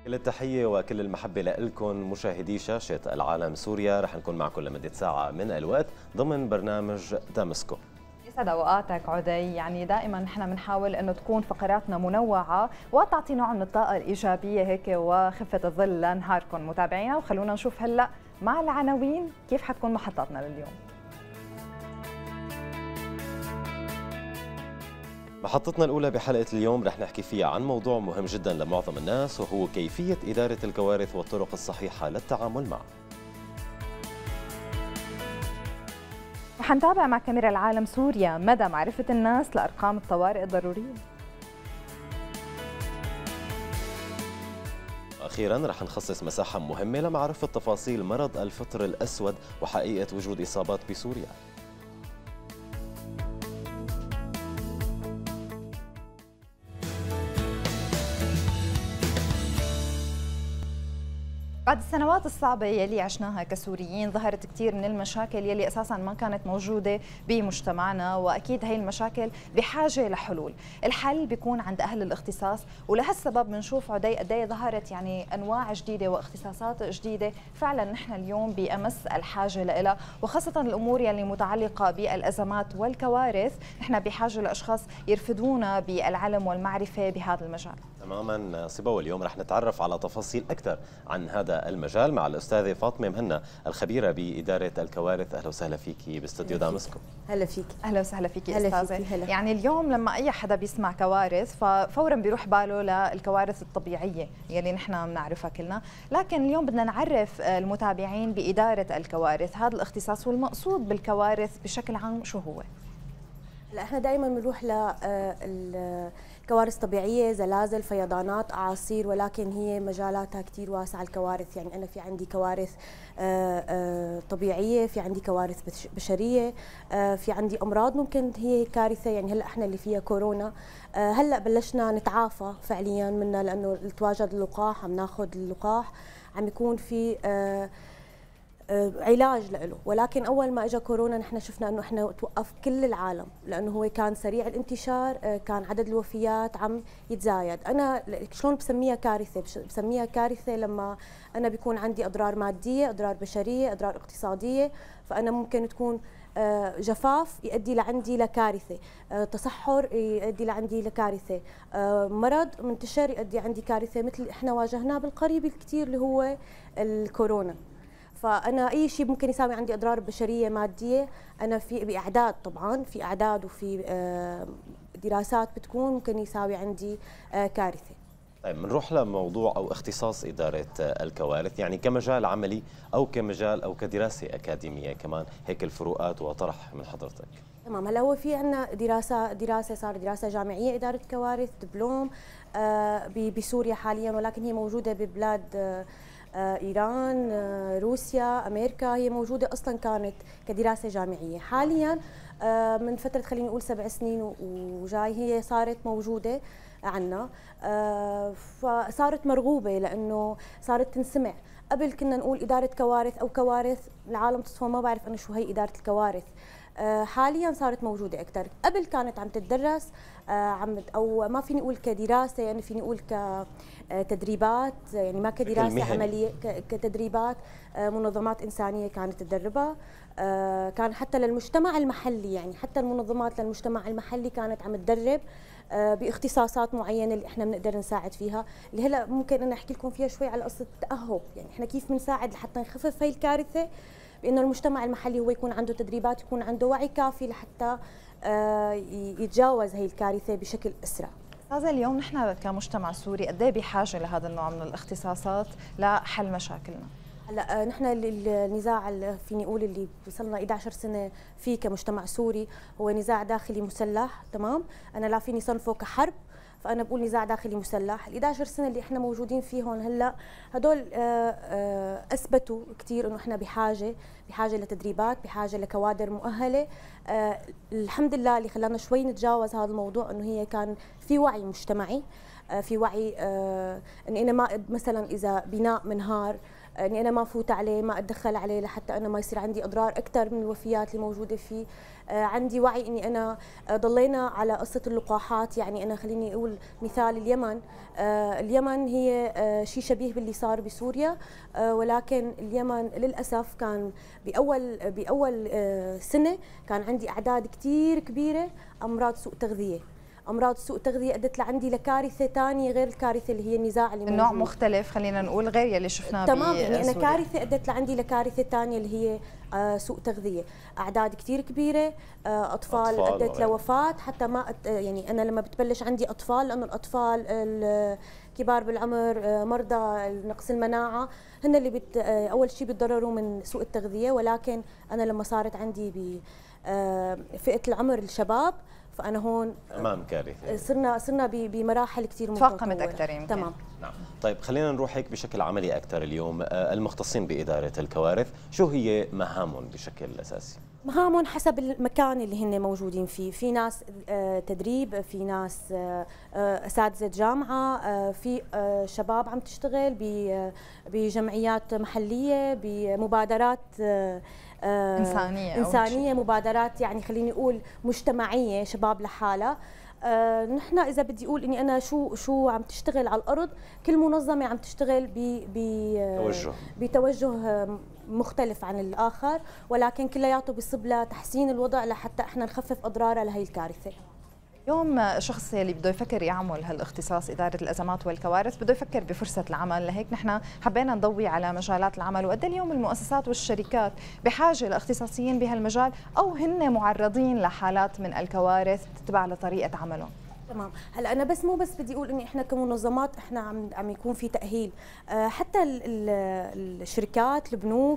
كل التحية وكل المحبة لكم مشاهدي شاشة العالم سوريا. رح نكون معكم لمدة ساعة من الوقت ضمن برنامج دامسكو. يسعد اوقاتك عدي. يعني دائما نحن بنحاول انه تكون فقراتنا منوعه وتعطي نوع من الطاقه الايجابيه هيك وخفه الظل لنهاركم متابعينا، وخلونا نشوف هلا مع العناوين كيف حتكون محطاتنا لليوم. محطتنا الأولى بحلقة اليوم رح نحكي فيها عن موضوع مهم جدا لمعظم الناس، وهو كيفية إدارة الكوارث والطرق الصحيحة للتعامل معها. وحنتابع مع كاميرا العالم سوريا مدى معرفة الناس لأرقام الطوارئ الضرورية. أخيرا رح نخصص مساحة مهمة لمعرفة تفاصيل مرض الفطر الأسود وحقيقة وجود إصابات بسوريا. بعد السنوات الصعبة يلي عشناها كسوريين ظهرت كثير من المشاكل يلي أساساً ما كانت موجودة بمجتمعنا، وأكيد هي المشاكل بحاجة لحلول. الحل بيكون عند أهل الاختصاص، ولهالسبب بنشوف عدي قدي ظهرت يعني أنواع جديدة واختصاصات جديدة فعلاً نحن اليوم بأمس الحاجة لها، وخاصة الأمور يلي متعلقة بالأزمات والكوارث نحن بحاجة لأشخاص يرفدونا بالعلم والمعرفة بهذا المجال. تماما صبا، واليوم رح نتعرف على تفاصيل أكثر عن هذا المجال مع الأستاذة فاطمة مهنا الخبيرة بإدارة الكوارث. أهلا وسهلا فيكي باستوديو دامسكو. هلا فيك. أهلا وسهلا فيكي أستاذة. يعني اليوم لما أي حدا بيسمع كوارث ففورا بيروح باله للكوارث الطبيعية يلي نحن بنعرفها كلنا، لكن اليوم بدنا نعرف المتابعين بإدارة الكوارث هذا الاختصاص، والمقصود بالكوارث بشكل عام شو هو؟ هلا احنا دائما بنروح لكوارث طبيعيه، زلازل، فيضانات، اعاصير، ولكن هي مجالاتها كثير واسعه الكوارث. يعني انا في عندي كوارث طبيعيه، في عندي كوارث بشريه، في عندي امراض ممكن هي كارثه. يعني هلا احنا اللي فيها كورونا، هلا بلشنا نتعافى فعليا منها لانه تواجد اللقاح، عم ناخذ اللقاح، عم يكون في علاج له. ولكن اول ما اجى كورونا نحن شفنا انه احنا توقف كل العالم، لانه هو كان سريع الانتشار، كان عدد الوفيات عم يتزايد. انا شلون بسميها كارثه؟ بسميها كارثه لما انا بيكون عندي اضرار ماديه، اضرار بشريه، اضرار اقتصاديه. فانا ممكن تكون جفاف يؤدي لعندي لكارثه، تصحر يؤدي لعندي لكارثه، مرض منتشر يؤدي عندي كارثه، مثل احنا واجهناه بالقريب الكثير اللي هو الكورونا. فانا اي شيء ممكن يساوي عندي اضرار بشريه ماديه، انا في باعداد، طبعا في اعداد وفي دراسات بتكون ممكن يساوي عندي كارثه. طيب بنروح لموضوع او اختصاص اداره الكوارث، يعني كمجال عملي او كمجال او كدراسه اكاديميه كمان، هيك الفروقات وطرح من حضرتك. تمام. هلا هو في عندنا دراسه صار دراسه جامعيه اداره كوارث، دبلوم بسوريا حاليا، ولكن هي موجوده ببلاد إيران، روسيا، أمريكا. هي موجودة أصلا كانت كدراسة جامعية. حاليا من فترة خلينا نقول 7 سنين وجاي هي صارت موجودة عنا، فصارت مرغوبة لأنه صارت تنسمع. قبل كنا نقول إدارة كوارث أو كوارث، العالم تصفى ما بعرف أنا شو هي إدارة الكوارث. حاليا صارت موجوده اكثر. قبل كانت عم تدرس او ما فيني اقول كدراسه، يعني فيني اقول كتدريبات، يعني ما كدراسه عمليه، كتدريبات. منظمات انسانيه كانت تدربها، كان حتى للمجتمع المحلي، يعني حتى المنظمات للمجتمع المحلي كانت عم تدرب باختصاصات معينه اللي احنا بنقدر نساعد فيها، اللي هلا ممكن انا احكي لكم فيها شوي على قصه التاهب. يعني احنا كيف بنساعد لحتى نخفف هي الكارثه، بانه المجتمع المحلي هو يكون عنده تدريبات، يكون عنده وعي كافي لحتى يتجاوز هي الكارثه بشكل اسرع. استاذه، اليوم نحن كمجتمع سوري قد ايه بحاجه لهذا النوع من الاختصاصات لحل مشاكلنا؟ هلا نحن النزاع اللي فيني اقول اللي وصلنا 11 سنه فيه كمجتمع سوري هو نزاع داخلي مسلح. تمام. انا لا فيني صنفه كحرب، فانا بقول نزاع داخلي مسلح. ال 11 سنه اللي احنا موجودين فيهم هلا هدول اثبتوا كثير انه احنا بحاجه لتدريبات، بحاجه لكوادر مؤهله. الحمد لله اللي خلانا شوي نتجاوز هذا الموضوع انه هي كان في وعي مجتمعي، في وعي اني انا ما مثلا اذا بناء منهار اني انا ما افوت عليه، ما اتدخل عليه لحتى انا ما يصير عندي اضرار اكثر من الوفيات اللي موجوده فيه. عندي وعي اني انا ضلينا على قصه اللقاحات. يعني انا خليني اقول مثال اليمن. اليمن هي شيء شبيه باللي صار بسوريا، ولكن اليمن للاسف كان باول سنه كان عندي اعداد كثير كبيره امراض سوء تغذيه. امراض سوء تغذيه ادت لعندي لكارثه ثانيه غير الكارثه اللي هي النزاع اللي النوع مختلف، خلينا نقول غير يلي شفناه تمام. يعني انا كارثه ادت لعندي لكارثه ثانيه اللي هي سوء تغذيه، اعداد كثير كبيره، اطفال ادت لوفاه. حتى ما يعني انا لما بتبلش عندي اطفال، لانه الاطفال الكبار بالعمر مرضى نقص المناعه هن اللي اول شيء بيتضرروا من سوء التغذيه. ولكن انا لما صارت عندي بفئه العمر الشباب، فانا هون امام كارثه، صرنا بمراحل كثير تفاقمت اكثر يمكن. تمام. نعم. طيب خلينا نروح هيك بشكل عملي اكثر اليوم. المختصين باداره الكوارث شو هي مهامهم بشكل اساسي؟ مهامهم حسب المكان اللي هن موجودين فيه. في ناس تدريب، في ناس اساتذه جامعه، في شباب عم تشتغل بجمعيات محليه، بمبادرات إنسانية، مبادرات يعني خليني أقول مجتمعية، شباب لحالها. نحن إذا بدي أقول إني أنا شو عم تشتغل على الأرض، كل منظمة عم تشتغل بتوجه مختلف عن الآخر، ولكن كلياته بيصب لتحسين الوضع لحتى إحنا نخفف أضرارها لهي الكارثة. اليوم الشخص اللي بده يفكر يعمل هالاختصاص إدارة الأزمات والكوارث بده يفكر بفرصة العمل، لهيك نحن حبينا نضوي على مجالات العمل وقد اليوم المؤسسات والشركات بحاجة لاختصاصيين بهالمجال أو هن معرضين لحالات من الكوارث تتبع لطريقة عملهم. تمام. هلا انا مو بس بدي اقول اني احنا كمنظمات احنا عم يكون في تاهيل، حتى الشركات، البنوك،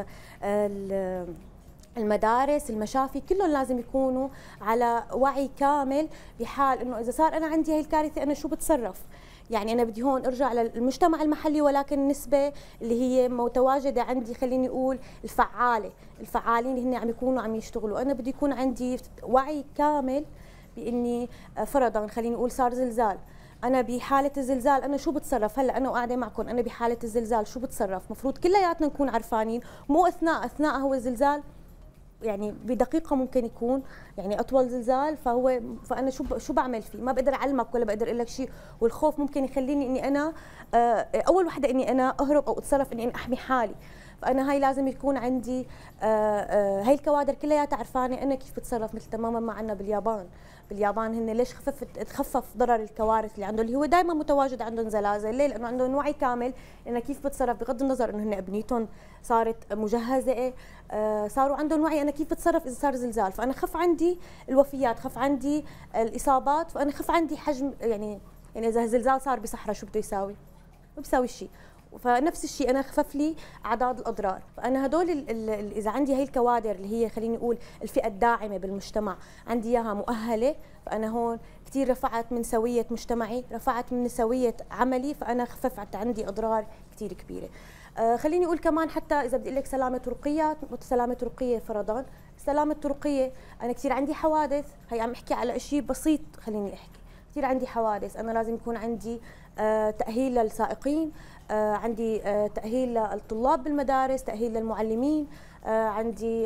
المدارس، المشافي، كلهم لازم يكونوا على وعي كامل بحال انه اذا صار انا عندي هي الكارثه انا شو بتصرف. يعني انا بدي هون ارجع للمجتمع المحلي، ولكن النسبه اللي هي متواجده عندي خليني اقول الفعالين اللي هن عم يكونوا عم يشتغلوا. انا بدي يكون عندي وعي كامل باني فرضا خليني اقول صار زلزال، انا بحاله الزلزال انا شو بتصرف. هلا انا وقاعده معكم انا بحاله الزلزال شو بتصرف. مفروض كلياتنا نكون عارفانين، مو اثناء هو الزلزال، يعني بدقيقة ممكن يكون يعني أطول زلزال، فأنا شو بعمل فيه؟ ما بقدر أعلمك ولا بقدر أقول لك شيء، والخوف ممكن يخليني إني أنا أول وحدة إني أنا أهرب أو أتصرف إني أنا أحمي حالي. فأنا هاي لازم يكون عندي هاي الكوادر كلياتها عرفانة أنا كيف بتصرف، مثل تماما ما عندنا باليابان هن ليش تخفف ضرر الكوارث اللي عندهم، اللي هو دائما متواجد عندهم زلازل. ليه؟ لانه عندهم وعي كامل انه كيف بتصرف، بغض النظر انه هن ابنيتهم صارت مجهزه، صاروا عندهم وعي انا كيف بتصرف اذا صار زلزال. فانا خف عندي الوفيات، خف عندي الاصابات، فانا خف عندي حجم يعني اذا الزلزال صار بصحراء شو بده يساوي؟ ما بيساوي شيء. فنفس الشيء انا خفف لي اعداد الاضرار. فانا هدول اذا عندي هي الكوادر اللي هي خليني اقول الفئه الداعمه بالمجتمع عندي اياها مؤهله، فانا هون كثير رفعت من سويه مجتمعي، رفعت من سويه عملي، فانا خففت عندي اضرار كثير كبيره. خليني اقول كمان حتى اذا بدي اقول لك سلامه طرقيه، سلامه طرقيه فرضا، السلامه الطرقيه انا كثير عندي حوادث، هي عم احكي على شيء بسيط، خليني احكي كثير عندي حوادث. انا لازم يكون عندي تاهيل للسائقين، عندي تأهيل للطلاب بالمدارس، تأهيل للمعلمين، عندي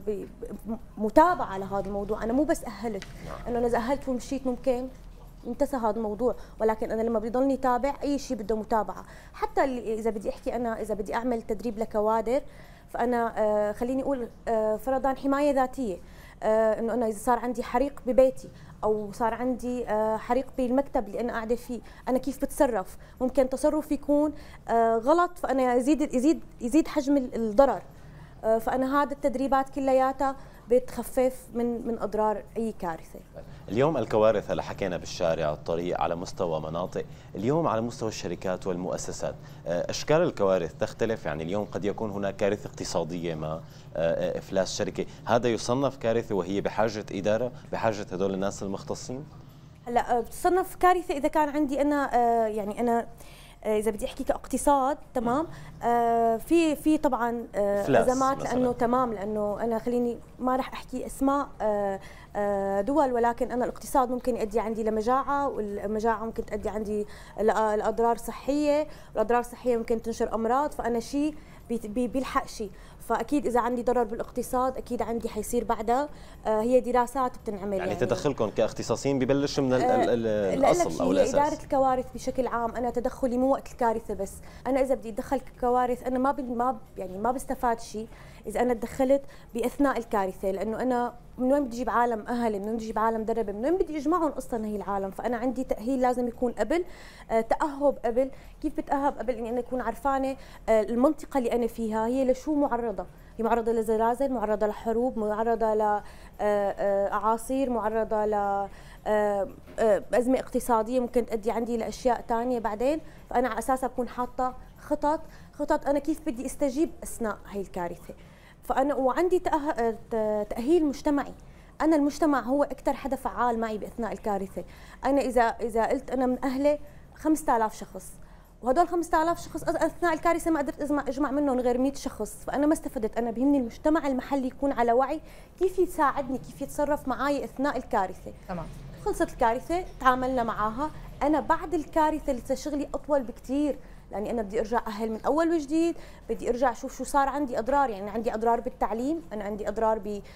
متابعة لهذا الموضوع. أنا مو بس أهلت، أنه أنا إذا أهلت ومشيت ممكن انتهى هذا الموضوع، ولكن أنا لما بضلني تابع أي شيء بده متابعة. حتى إذا بدي أحكي أنا إذا بدي أعمل تدريب لكوادر، فأنا خليني أقول فرضا حماية ذاتية، انه انا اذا صار عندي حريق ببيتي او صار عندي حريق بالمكتب اللي انا قاعده فيه، انا كيف بتصرف؟ ممكن تصرف يكون غلط، فانا يزيد حجم الضرر. فانا هذا التدريبات كلياتها بتخفف من اضرار اي كارثه. اليوم الكوارث اللي حكينا بالشارع، الطريق، على مستوى مناطق، اليوم على مستوى الشركات والمؤسسات اشكال الكوارث تختلف. يعني اليوم قد يكون هناك كارثه اقتصاديه ما، افلاس شركه، هذا يصنف كارثه وهي بحاجه اداره، بحاجه هدول الناس المختصين. هلا بتصنف كارثه اذا كان عندي انا يعني انا اذا بدي احكي كاقتصاد تمام، في طبعا ازمات، لانه تمام، لانه انا خليني ما راح احكي اسماء دول، ولكن انا الاقتصاد ممكن يؤدي عندي لمجاعه، والمجاعه ممكن تؤدي عندي لاضرار صحيه، والاضرار الصحيه ممكن تنشر امراض، فانا شيء بيلحق شيء. فاكيد اذا عندي ضرر بالاقتصاد اكيد عندي حيصير بعدها هي دراسات بتنعمل. يعني تدخلكم كاختصاصيين ببلش من الاصل او الاساس. اداره الكوارث بشكل عام، انا تدخلي مو وقت الكارثه بس، انا اذا بدي اتدخل ككوارث انا ما بستفاد شيء اذا انا تدخلت باثناء الكارثه، لانه انا من وين بدي اجيب عالم اهلي، من وين بدي اجيب عالم دربه، من وين بدي اجمعهم اصلا هي العالم. فانا عندي تاهيل لازم يكون قبل، تاهب قبل. كيف بتاهب قبل؟ اني انا اكون عرفانه المنطقه اللي انا فيها هي لشو معرضه، هي معرضه لزلازل، معرضه لحروب، معرضه لاعاصير، معرضه ل أزمة اقتصادية ممكن تؤدي عندي لأشياء ثانية بعدين. فأنا على أساسها بكون حاطة خطط أنا كيف بدي استجيب أثناء هي الكارثة. فأنا وعندي تأهيل مجتمعي، أنا المجتمع هو أكثر حدا فعال معي بأثناء الكارثة. أنا إذا قلت أنا من أهلي 5000 شخص، وهدول 5000 شخص اثناء الكارثه ما قدرت اجمع منهم غير 100 شخص، فانا ما استفدت. انا بيهمني المجتمع المحلي يكون على وعي كيف يساعدني، كيف يتصرف معي اثناء الكارثه. تمام. خلصت الكارثه، تعاملنا معها، انا بعد الكارثه لسه شغلي اطول بكثير، لاني انا بدي ارجع اهل من اول وجديد، بدي ارجع اشوف شو صار عندي اضرار. يعني عندي اضرار بالتعليم، انا عندي اضرار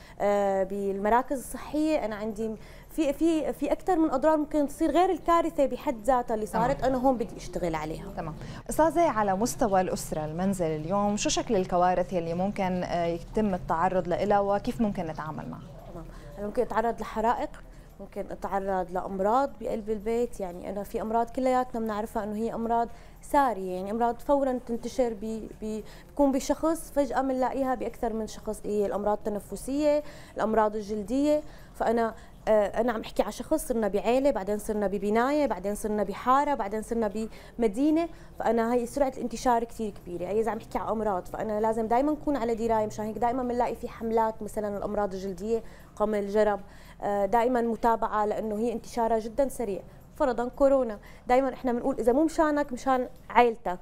بالمراكز الصحيه، انا عندي في اكثر من اضرار ممكن تصير غير الكارثه بحد ذاتها اللي صارت. تمام. انا هون بدي اشتغل عليها. تمام. استاذه، على مستوى الاسره المنزل اليوم شو شكل الكوارث اللي ممكن يتم التعرض لها وكيف ممكن نتعامل معها؟ تمام. انا ممكن اتعرض لحرائق، ممكن اتعرض لامراض بقلب البيت. يعني انا في امراض كلياتنا بنعرفها انه هي امراض ساريه، يعني امراض فورا تنتشر بيكون بشخص فجاه بنلاقيها باكثر من شخص. هي الامراض التنفسيه، الامراض الجلديه. فانا عم احكي على شخص، صرنا بعيله، بعدين صرنا ببنايه، بعدين صرنا بحاره، بعدين صرنا بمدينه. فانا هي سرعه الانتشار كثير كبيره. اذا عم احكي على امراض فانا لازم دائما نكون على درايه. مشان هيك دائما بنلاقي في حملات مثلا الامراض الجلديه، قمل، جرب، دائما متابعه، لانه هي انتشارها جدا سريع. فرضا كورونا، دائما احنا بنقول اذا مو مشانك مشان عائلتك،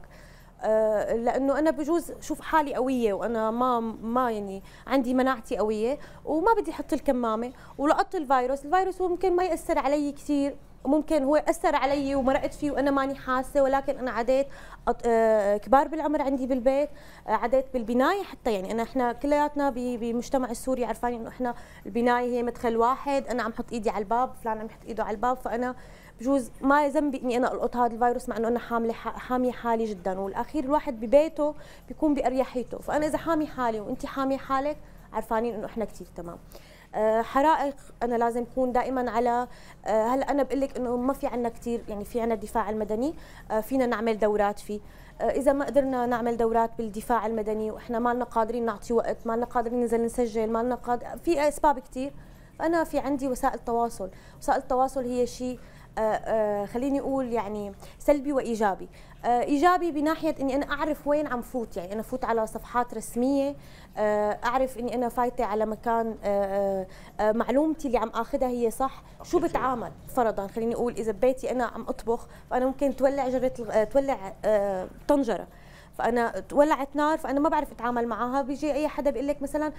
لانه انا بجوز شوف حالي قويه وانا ما يعني عندي مناعتي قويه وما بدي احط الكمامه ولقطت الفيروس هو ممكن ما ياثر علي كثير، ممكن هو اثر علي ومرقت فيه وانا ماني حاسه، ولكن انا عديت كبار بالعمر عندي بالبيت، عديت بالبنايه حتى. يعني احنا كلياتنا بمجتمع السوري عرفانين انه احنا البنايه هي مدخل واحد، انا عم احط ايدي على الباب، فلان عم يحط ايده على الباب، فانا بجوز ما ذنبي اني انا القط هذا الفيروس، مع انه انا حاميه حالي جدا. والاخير الواحد ببيته بيكون باريحيته. فانا اذا حامي حالي وانت حاميه حالك عرفانين انه احنا كثير تمام. حرائق انا لازم اكون دائما على هلا انا بقول لك انه ما في عندنا كثير، يعني في عندنا الدفاع المدني، فينا نعمل دورات فيه. اذا ما قدرنا نعمل دورات بالدفاع المدني واحنا ما لنا قادرين نعطي وقت، ما لنا قادرين ننزل نسجل، ما لنا في اسباب كثير. فانا في عندي وسائل تواصل، وسائل التواصل هي شيء خليني اقول يعني سلبي وايجابي. ايجابي بناحيه اني انا اعرف وين عم فوت، يعني انا فوت على صفحات رسميه، اعرف اني انا فايته على مكان معلومتي اللي عم اخذها هي صح. شو بتعامل فرضا خليني اقول اذا ببيتي انا عم اطبخ، فانا ممكن تولع طنجره، فانا تولعت نار، فانا ما بعرف اتعامل معها. بيجي اي حدا بيقول لك مثلا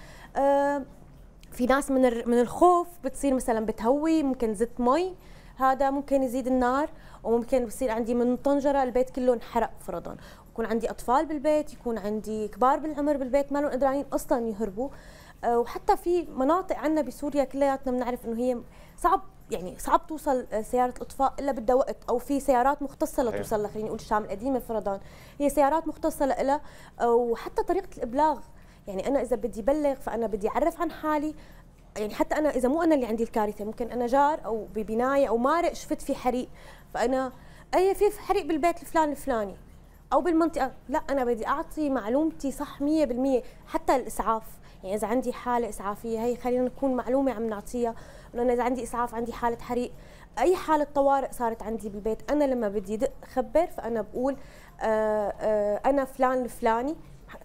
في ناس من الخوف بتصير مثلا بتهوي، ممكن زت مي، هذا ممكن يزيد النار، وممكن بصير عندي من طنجره البيت كله انحرق فرضا. يكون عندي اطفال بالبيت، يكون عندي كبار بالعمر بالبيت ما لهم قدرانين اصلا يهربوا. وحتى في مناطق عندنا بسوريا كلياتنا بنعرف انه هي صعب توصل سياره الاطفاء الا بدها وقت، او في سيارات مختصه لتوصل لها. خليني اقول الشام القديمه فرضا هي سيارات مختصه لها، وحتى طريقه الابلاغ. يعني انا اذا بدي بلغ فانا بدي اعرف عن حالي. يعني حتى انا اذا مو انا اللي عندي الكارثه، ممكن انا جار او ببنايه او مارق شفت في حريق، فانا في حريق بالبيت الفلاني او بالمنطقه، لا انا بدي اعطي معلومتي صح 100%. حتى الاسعاف، يعني اذا عندي حاله اسعافيه هي خلينا نكون معلومه عم نعطيها، لانه اذا عندي اسعاف، عندي حاله حريق، اي حاله طوارئ صارت عندي بالبيت، انا لما بدي دق خبر فانا بقول انا فلان الفلاني.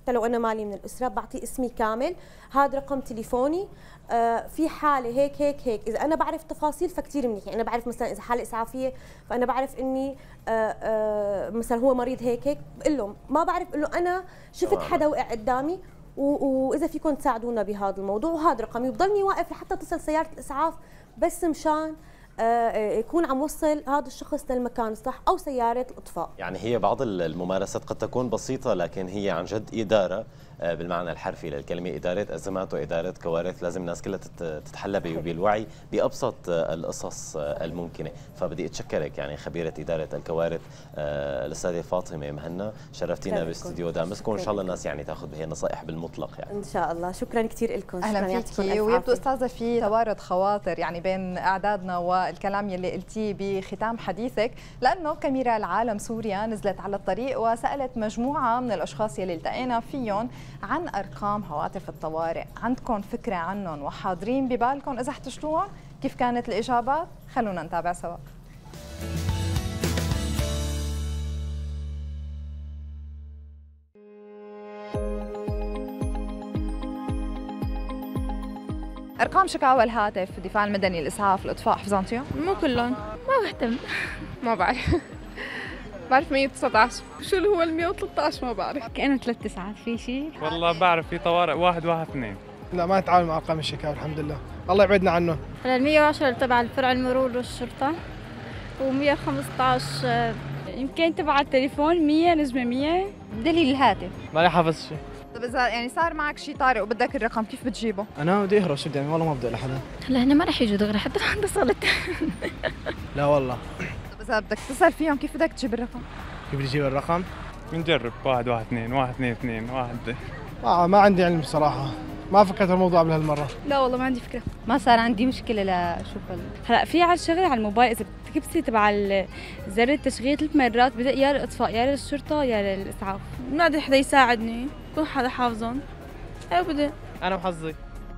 حتى لو انا مالي من الاسره بعطيه اسمي كامل، هذا رقم تليفوني، في حاله هيك هيك هيك. اذا انا بعرف تفاصيل فكتير منيح، يعني انا بعرف مثلا اذا حاله اسعافيه فانا بعرف اني مثلا هو مريض هيك هيك، بقول له ما بعرف، بقول له انا شفت حدا وقع قدامي واذا فيكم تساعدونا بهذا الموضوع، وهذا رقمي، بضلني واقف لحتى تصل سياره الاسعاف بس مشان يكون عم وصل هذا الشخص للمكان الصح، او سياره الاطفاء. يعني هي بعض الممارسات قد تكون بسيطه لكن هي عن جد اداره بالمعنى الحرفي للكلمه، اداره ازمات واداره كوارث، لازم الناس كلها تتحلى بالوعي بابسط القصص الممكنه. فبدي اتشكرك يعني خبيره اداره الكوارث الاستاذه فاطمه مهنا، شرفتينا باستديو دامسكو، وان شاء الله الناس يعني تاخذ بهي النصائح بالمطلق يعني. ان شاء الله. شكرا كثير لكم. اهلا فيكي. ويبدو استاذه في توارد خواطر يعني بين اعدادنا والكلام يلي قلتيه بختام حديثك، لانه كاميرا العالم سوريا نزلت على الطريق وسالت مجموعه من الاشخاص يلي التقينا فيهم عن ارقام هواتف الطوارئ. عندكم فكره عنهم وحاضرين ببالكم اذا احتجتوهم؟ كيف كانت الاجابات؟ خلونا نتابع سوا. ارقام شكاوى الهاتف، الدفاع المدني، الاسعاف، الاطفاء، حفظانتيهم؟ مو كلهم، ما بهتم. ما بعرف. بعرف 119. شو اللي هو ال 113 ما بعرف. كأنه 3 تسعات في شيء. والله بعرف في طوارئ 112. لا ما نتعامل مع ارقام الشكاوى الحمد لله، الله يبعدنا عنهم. ال 110 تبع الفرع المرور والشرطة، و115 يمكن تبع التليفون، 100 نجمة 100 دليل الهاتف. ماني حافظ شيء. طب اذا يعني صار معك شيء طارئ وبدك الرقم كيف بتجيبه؟ انا بدي اهرب شو يعني، والله ما بدي لحدا. هلا هن ما رح يجوا دغري حتى لو اتصلت. لا والله. طب اذا بدك تتصل فيهم كيف بدك تجيب الرقم؟ كيف بدي اجيب الرقم؟ بنجرب 112 122 1. ما عندي علم بصراحه، ما فكرت الموضوع قبل هالمره. لا والله ما عندي فكرة. ما صار عندي مشكلة لشوف هلا في على الشغله على الموبايل اذا بتكبسي تبع زر التشغيل 3 مرات بدأ يا للاطفاء يا للشرطه يا للاسعاف. ما بدي حدا يساعدني، يكون حدا حافظهم. ايوه بدي. انا وحظي.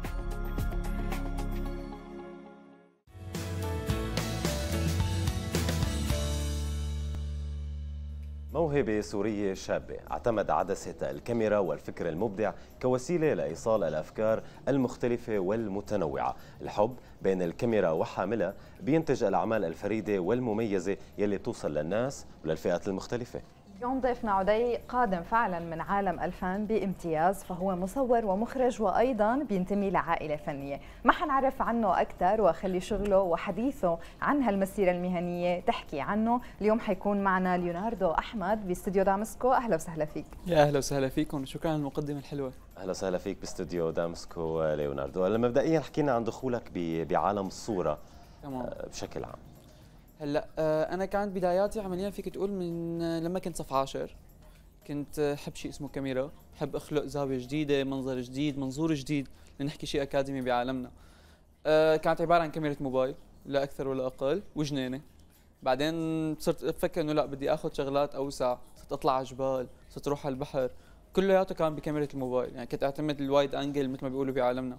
موهبة سورية شابة اعتمد عدسة الكاميرا والفكر المبدع كوسيلة لإيصال الأفكار المختلفة والمتنوعة. الحب بين الكاميرا وحاملها بينتج الأعمال الفريدة والمميزة يلي بتوصل للناس وللفئات المختلفة. اليوم ضيفنا عدي قادم فعلا من عالم الفن بامتياز، فهو مصور ومخرج وايضا بينتمي لعائله فنيه. ما حنعرف عنه اكثر واخلي شغله وحديثه عن هالمسيره المهنيه تحكي عنه. اليوم حيكون معنا ليوناردو احمد باستديو دامسكو. اهلا وسهلا فيك. يا اهلا وسهلا فيكم وشكرا على المقدمه الحلوه. اهلا وسهلا فيك باستديو دامسكو ليوناردو. هلا مبدئيا حكينا عن دخولك بعالم الصوره. تمام. بشكل عام. هلا انا كانت بداياتي عمليا فيك تقول من لما كنت صف 10 كنت حب شيء اسمه كاميرا، حب اخلق زاويه جديده، منظر جديد، منظور جديد لنحكي شيء اكاديمي بعالمنا. كانت عباره عن كاميرا موبايل لا اكثر ولا اقل وجنينه. بعدين صرت افكر انه لا بدي اخذ شغلات اوسع، صرت اطلع على جبال، صرت اروح على البحر، كلياته كان بكاميرا الموبايل، يعني كنت اعتمد الوايد انجل مثل ما بيقولوا بعالمنا.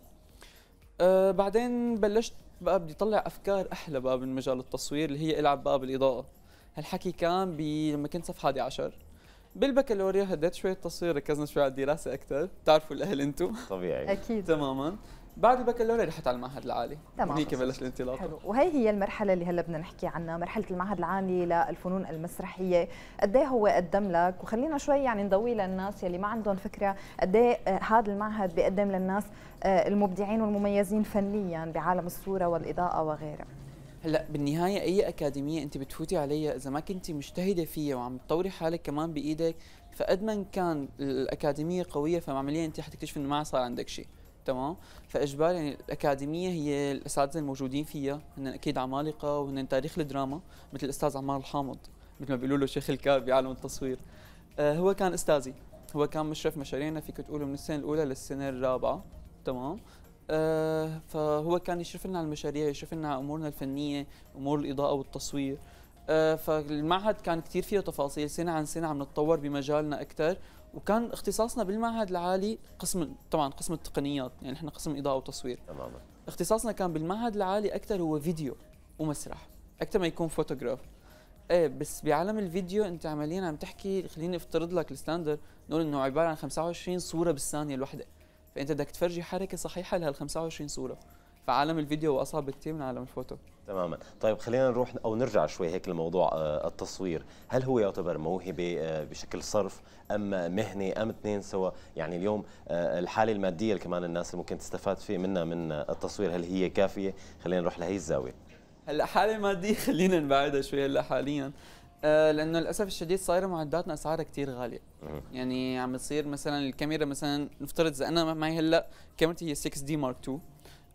بعدين بلشت بقى بدي اطلع افكار احلى بقى من مجال التصوير اللي هي العب بقى بالاضاءه. هالحكي كان لما كنت صف 11 بالبكالوريا، هديت شويه تصوير، ركزنا شوي على الدراسه اكثر، بتعرفوا الاهل انتم طبيعي اكيد تماما. بعد البكالوريا رحت على المعهد العالي، تمام، هيك بلش الانطلاق. حلو. وهي هي المرحله اللي هلا بدنا نحكي عنها، مرحله المعهد العالي للفنون المسرحيه. قد ايه هو قدم لك؟ وخلينا شوي يعني نضوي للناس يلي ما عندهم فكره قد ايه هذا المعهد بيقدم للناس المبدعين والمميزين فنيا بعالم الصوره والاضاءه وغيرها. هلا بالنهايه اي اكاديميه انت بتفوتي عليها اذا ما كنتي مجتهده فيها وعم تطوري حالك كمان بايدك، فقد ما كان الاكاديميه قويه فعمليا انت حتكتشفي انه ما صار عندك شيء. تمام. فاجباري يعني الاكاديميه هي الاساتذه الموجودين فيها هن اكيد عمالقه وهن تاريخ الدراما، مثل الاستاذ عمار الحامض مثل ما بيقولوا له شيخ الكار بعالم التصوير. هو كان استاذي، هو كان مشرف مشاريعنا فيك تقولوا من السنه الاولى للسنه الرابعه. تمام. فهو كان يشرف لنا على المشاريع، يشرف لنا على امورنا الفنيه، امور الاضاءه والتصوير. فالمعهد كان كثير فيه تفاصيل، سنه عن سنه عم نتطور بمجالنا اكثر. وكان اختصاصنا بالمعهد العالي طبعا قسم التقنيات، يعني احنا قسم اضاءه وتصوير تماما. اختصاصنا كان بالمعهد العالي اكثر هو فيديو ومسرح اكثر ما يكون فوتوغراف. ايه بس بعالم الفيديو انت عمليا عم تحكي، خليني افترض لك الستاندرد نقول انه عباره عن 25 صوره بالثانيه الوحده، فانت بدك تفرجي حركه صحيحه لهال 25 صوره، فعالم الفيديو هو اصعب بكثير من عالم الفوتو. تماما. طيب خلينا نروح او نرجع شوي هيك لموضوع التصوير، هل هو يعتبر موهبه بشكل صرف ام مهنه ام اثنين سوا؟ يعني اليوم الحاله الماديه كمان الناس اللي ممكن تستفاد فيه منها من التصوير هل هي كافيه؟ خلينا نروح لهي الزاويه. هلا حاله ماديه خلينا نبعدها شوي هلا حاليا، لانه للاسف الشديد صايره معداتنا اسعارها كثير غاليه. يعني عم بتصير مثلا الكاميرا، مثلا نفترض اذا انا معي هلا كاميرتي هي 6 دي مارك 2،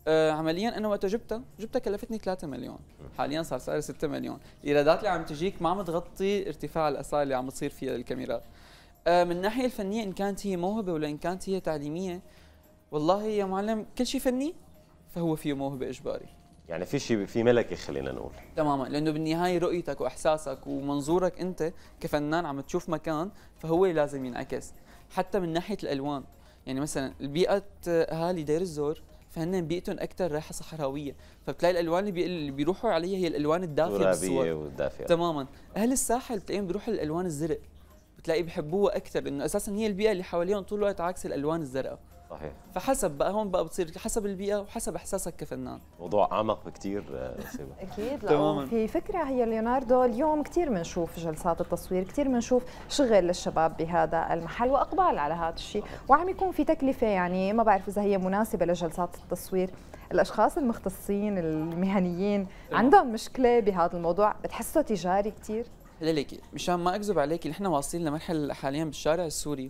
عمليا انا وقت جبتها كلفتني 3 مليون، حاليا صار سعرها 6 مليون، الايرادات اللي عم تجيك ما عم تغطي ارتفاع الاسعار اللي عم بتصير فيها الكاميرات. من الناحيه الفنيه ان كانت هي موهبه ولا ان كانت هي تعليميه، والله يا معلم كل شيء فني فهو فيه موهبه اجباري. يعني في شيء في ملكه خلينا نقول. تماما، لانه بالنهايه رؤيتك واحساسك ومنظورك انت كفنان عم تشوف مكان، فهو لازم ينعكس. حتى من ناحيه الالوان، يعني مثلا البيئه اهالي دير الزور فهن بيئتهم اكثر راحه صحراويه، فبتلاقي الالوان اللي بيروحوا عليها هي الالوان الدافيه بالصور. والدافيه تماما. اهل الساحل بتلاقيهم بيروحوا للالوان الزرق، بتلاقي بحبوها اكثر لانه اساسا هي البيئه اللي حواليهم طول الوقت عكس الالوان الزرقاء. صحيح. فحسب بقى هون بقى بتصير حسب البيئه وحسب احساسك كفنان. موضوع اعمق بكثير سيبا. اكيد. لا في فكره هي ليوناردو، اليوم كثير بنشوف جلسات التصوير، كثير بنشوف شغل للشباب بهذا المحل واقبال على هذا الشيء، وعم يكون في تكلفه يعني ما بعرف اذا هي مناسبه لجلسات التصوير. الاشخاص المختصين المهنيين عندهم مشكله بهذا الموضوع، بتحسه تجاري كثير؟ ليكي مشان ما اكذب عليكي، نحن واصلين لمرحله حاليا بالشارع السوري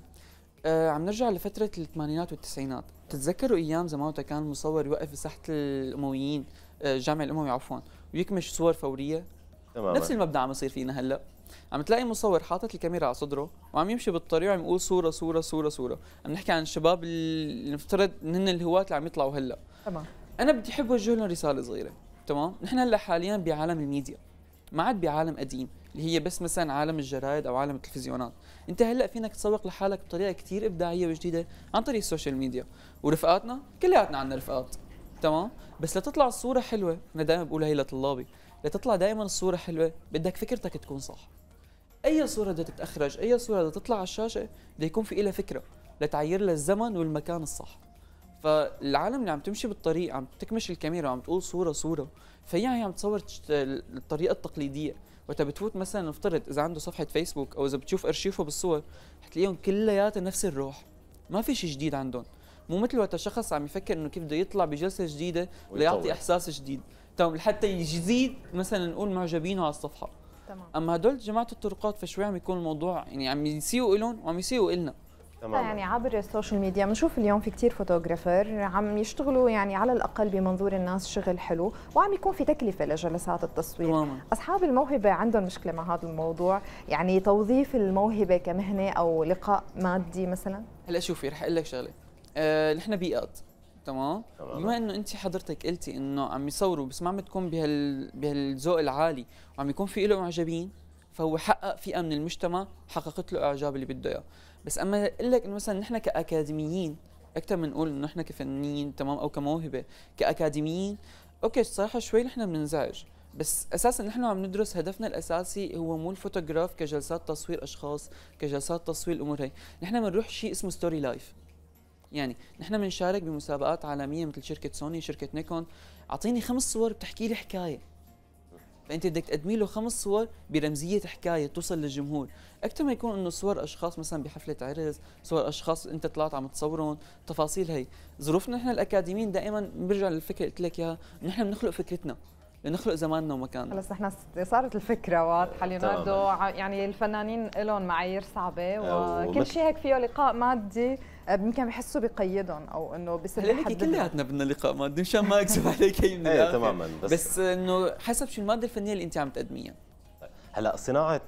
عم نرجع لفتره الثمانينات والتسعينات. بتتذكروا ايام زمان وقت كان المصور يوقف بساحه الامويين، الجامع الاموي عفوا، ويكمش صور فوريه؟ تماما. نفس المبدا عم يصير فينا هلا، عم تلاقي مصور حاطط الكاميرا على صدره وعم يمشي بالطريق وعم يقول صوره صوره صوره صوره. عم نحكي عن الشباب اللي نفترض انهم الهواة اللي عم يطلعوا هلا. تمام. انا بدي احب اوجه لهم رساله صغيره، تمام؟ نحن هلا حاليا بعالم الميديا، ما عاد بعالم قديم اللي هي بس مثلا عالم الجرايد او عالم التلفزيونات. انت هلا فينك تسوق لحالك بطريقه كثير ابداعيه وجديده عن طريق السوشيال ميديا، ورفقاتنا كلياتنا عندنا رفقات، تمام؟ بس لتطلع الصوره حلوه، انا دائما بقولها هي لطلابي، لتطلع دائما الصوره حلوه بدك فكرتك تكون صح. اي صوره بدها تتاخرج، اي صوره بدها تطلع على الشاشه بده يكون في لها فكره لتعير لها الزمن والمكان الصح. فالعالم اللي عم تمشي بالطريق عم تكمش الكاميرا وعم تقول صوره صوره، فهي عم تصور الطريقه التقليديه. وقت بتفوت مثلا نفترض اذا عنده صفحه فيسبوك او اذا بتشوف ارشيفه بالصور حتلاقيهم كلياتها نفس الروح، ما في شيء جديد عندهم. مو مثل وقت شخص عم يفكر انه كيف بده يطلع بجلسه جديده ليعطي احساس جديد، تمام، لحتى يزيد مثلا نقول معجبينه على الصفحه. تمام. اما هدول جماعه الطرقات فشوي عم يكون الموضوع يعني عم يسيئوا لهم وعم يسيئوا إلنا. يعني عبر السوشيال ميديا بنشوف اليوم في كتير فوتوغرافر عم يشتغلوا يعني على الأقل بمنظور الناس شغل حلو، وعم يكون في تكلفة لجلسات التصوير. تماما. أصحاب الموهبة عندهم مشكلة مع هذا الموضوع، يعني توظيف الموهبة كمهنة أو لقاء مادي مثلا؟ هلا شوفي رح اقول لك شغله، نحن بيئات، تمام؟ بما انه انت حضرتك قلتي انه عم يصوروا بس ما عم تكون بهالذوق العالي وعم يكون في له معجبين، فهو حقق فئه من المجتمع حققت له اعجاب اللي بده اياه. بس اما اقول لك انه مثلا نحن كاكاديميين اكثر من نقول انه نحن كفنانين، تمام، او كموهبه كاكاديميين، اوكي الصراحه شوي نحن بننزعج، بس اساسا نحن عم ندرس هدفنا الاساسي هو مو الفوتوغراف كجلسات تصوير اشخاص، كجلسات تصوير الامور هي، نحن بنروح شيء اسمه ستوري لايف. يعني نحن بنشارك بمسابقات عالميه مثل شركه سوني، شركه نيكون، اعطيني 5 صور بتحكي لي حكايه، فانت بدك تقدمي له 5 صور برمزيه حكايه توصل للجمهور، اكثر ما يكون انه صور اشخاص مثلا بحفله عرس، صور اشخاص انت طلعت عم تصورهم، تفاصيل هي. ظروفنا نحن الاكاديميين دائما برجع للفكره قلت لك اياها، نحن بنخلق فكرتنا لنخلق زماننا ومكاننا. خلص نحن صارت الفكره واضحه ليوناردو، يعني الفنانين لهم معايير صعبه وكل شيء هيك فيه لقاء مادي يمكن بحسوا بقيدهم او انه بيصير هلا كلياتنا بدنا لقاء مادي مشان ما اكذب عليك هي من الاخر. تماما. بس انه حسب شو الماده الفنيه اللي انت عم تقدميها. هلا صناعه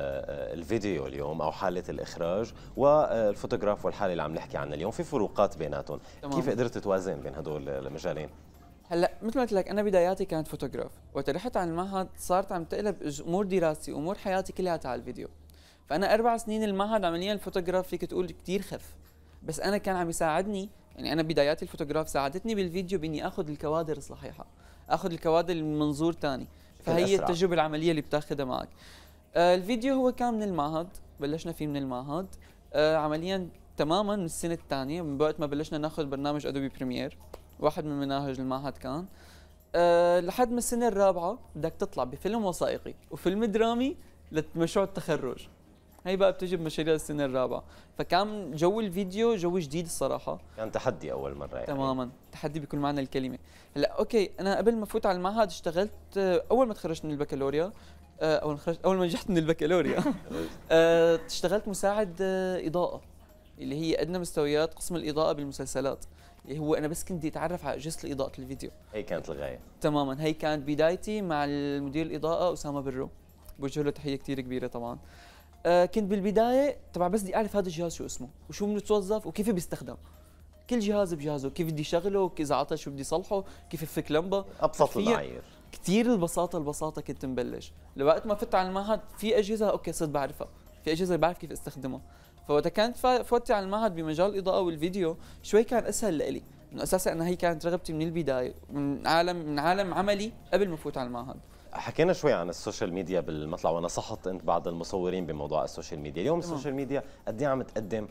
الفيديو اليوم او حاله الاخراج والفوتوغراف والحاله اللي عم نحكي عنها اليوم في فروقات بيناتهم، كيف قدرت توازن بين هدول المجالين؟ هلا مثل ما قلت لك انا بداياتي كانت فوتوغراف، وقت رحت على المعهد صارت عم تقلب امور دراستي وامور حياتي كلها على الفيديو. فانا 4 سنين المعهد عمليا الفوتوغراف فيك تقول كثير خف، بس انا كان عم يساعدني، يعني انا بداياتي الفوتوغراف ساعدتني بالفيديو باني اخذ الكوادر الصحيحه، اخذ الكوادر من منظور ثاني، فهي التجربه العمليه اللي بتاخذها معك. الفيديو هو كان من المعهد، بلشنا فيه من المعهد. عمليا تماما من السنه الثانيه، من وقت ما بلشنا ناخذ برنامج ادوبي بريمير، واحد من مناهج المعهد كان. لحد ما السنه الرابعه بدك تطلع بفيلم وثائقي وفيلم درامي لمشروع التخرج. هي بقى بتجي بمشاريع السنه الرابعه، فكان جو الفيديو جو جديد الصراحه. كان تحدي اول مره يعني. تماما، تحدي بكل معنى الكلمه. هلا اوكي، انا قبل ما افوت على المعهد اشتغلت اول ما تخرجت من البكالوريا، اول ما نجحت من البكالوريا اشتغلت مساعد اضاءه، اللي هي ادنى مستويات قسم الاضاءه بالمسلسلات، اللي هو انا بس كنت بدي اتعرف على اجهزه الاضاءه الفيديو. هي كانت الغايه. تماما، هي كانت بدايتي مع المدير الاضاءه اسامه برو، بوجه له تحيه كثير كبيره طبعا. كنت بالبدايه تبع بس بدي اعرف هذا الجهاز شو اسمه وشو بنتوظف وكيف بيستخدم، كل جهاز بجهازه، كيف بدي شغله، اذا عطل شو بدي صلحه، كيف افك لمبه، ابسط المعايير. كثير البساطه كنت مبلش. لوقت ما فت على المعهد في اجهزه اوكي صرت بعرفها، في اجهزه بعرف كيف استخدمها. فوقت كانت فوتي على المعهد بمجال الاضاءه والفيديو شوي كان اسهل لإلي، انه اساسا انا هي كانت رغبتي من البدايه، من عالم عملي قبل ما افوت على المعهد. حكينا شوي عن السوشيال ميديا بالمطلع، ونصحت انت بعض المصورين بموضوع السوشيال ميديا. اليوم السوشيال ميديا قد ايه عم تقدم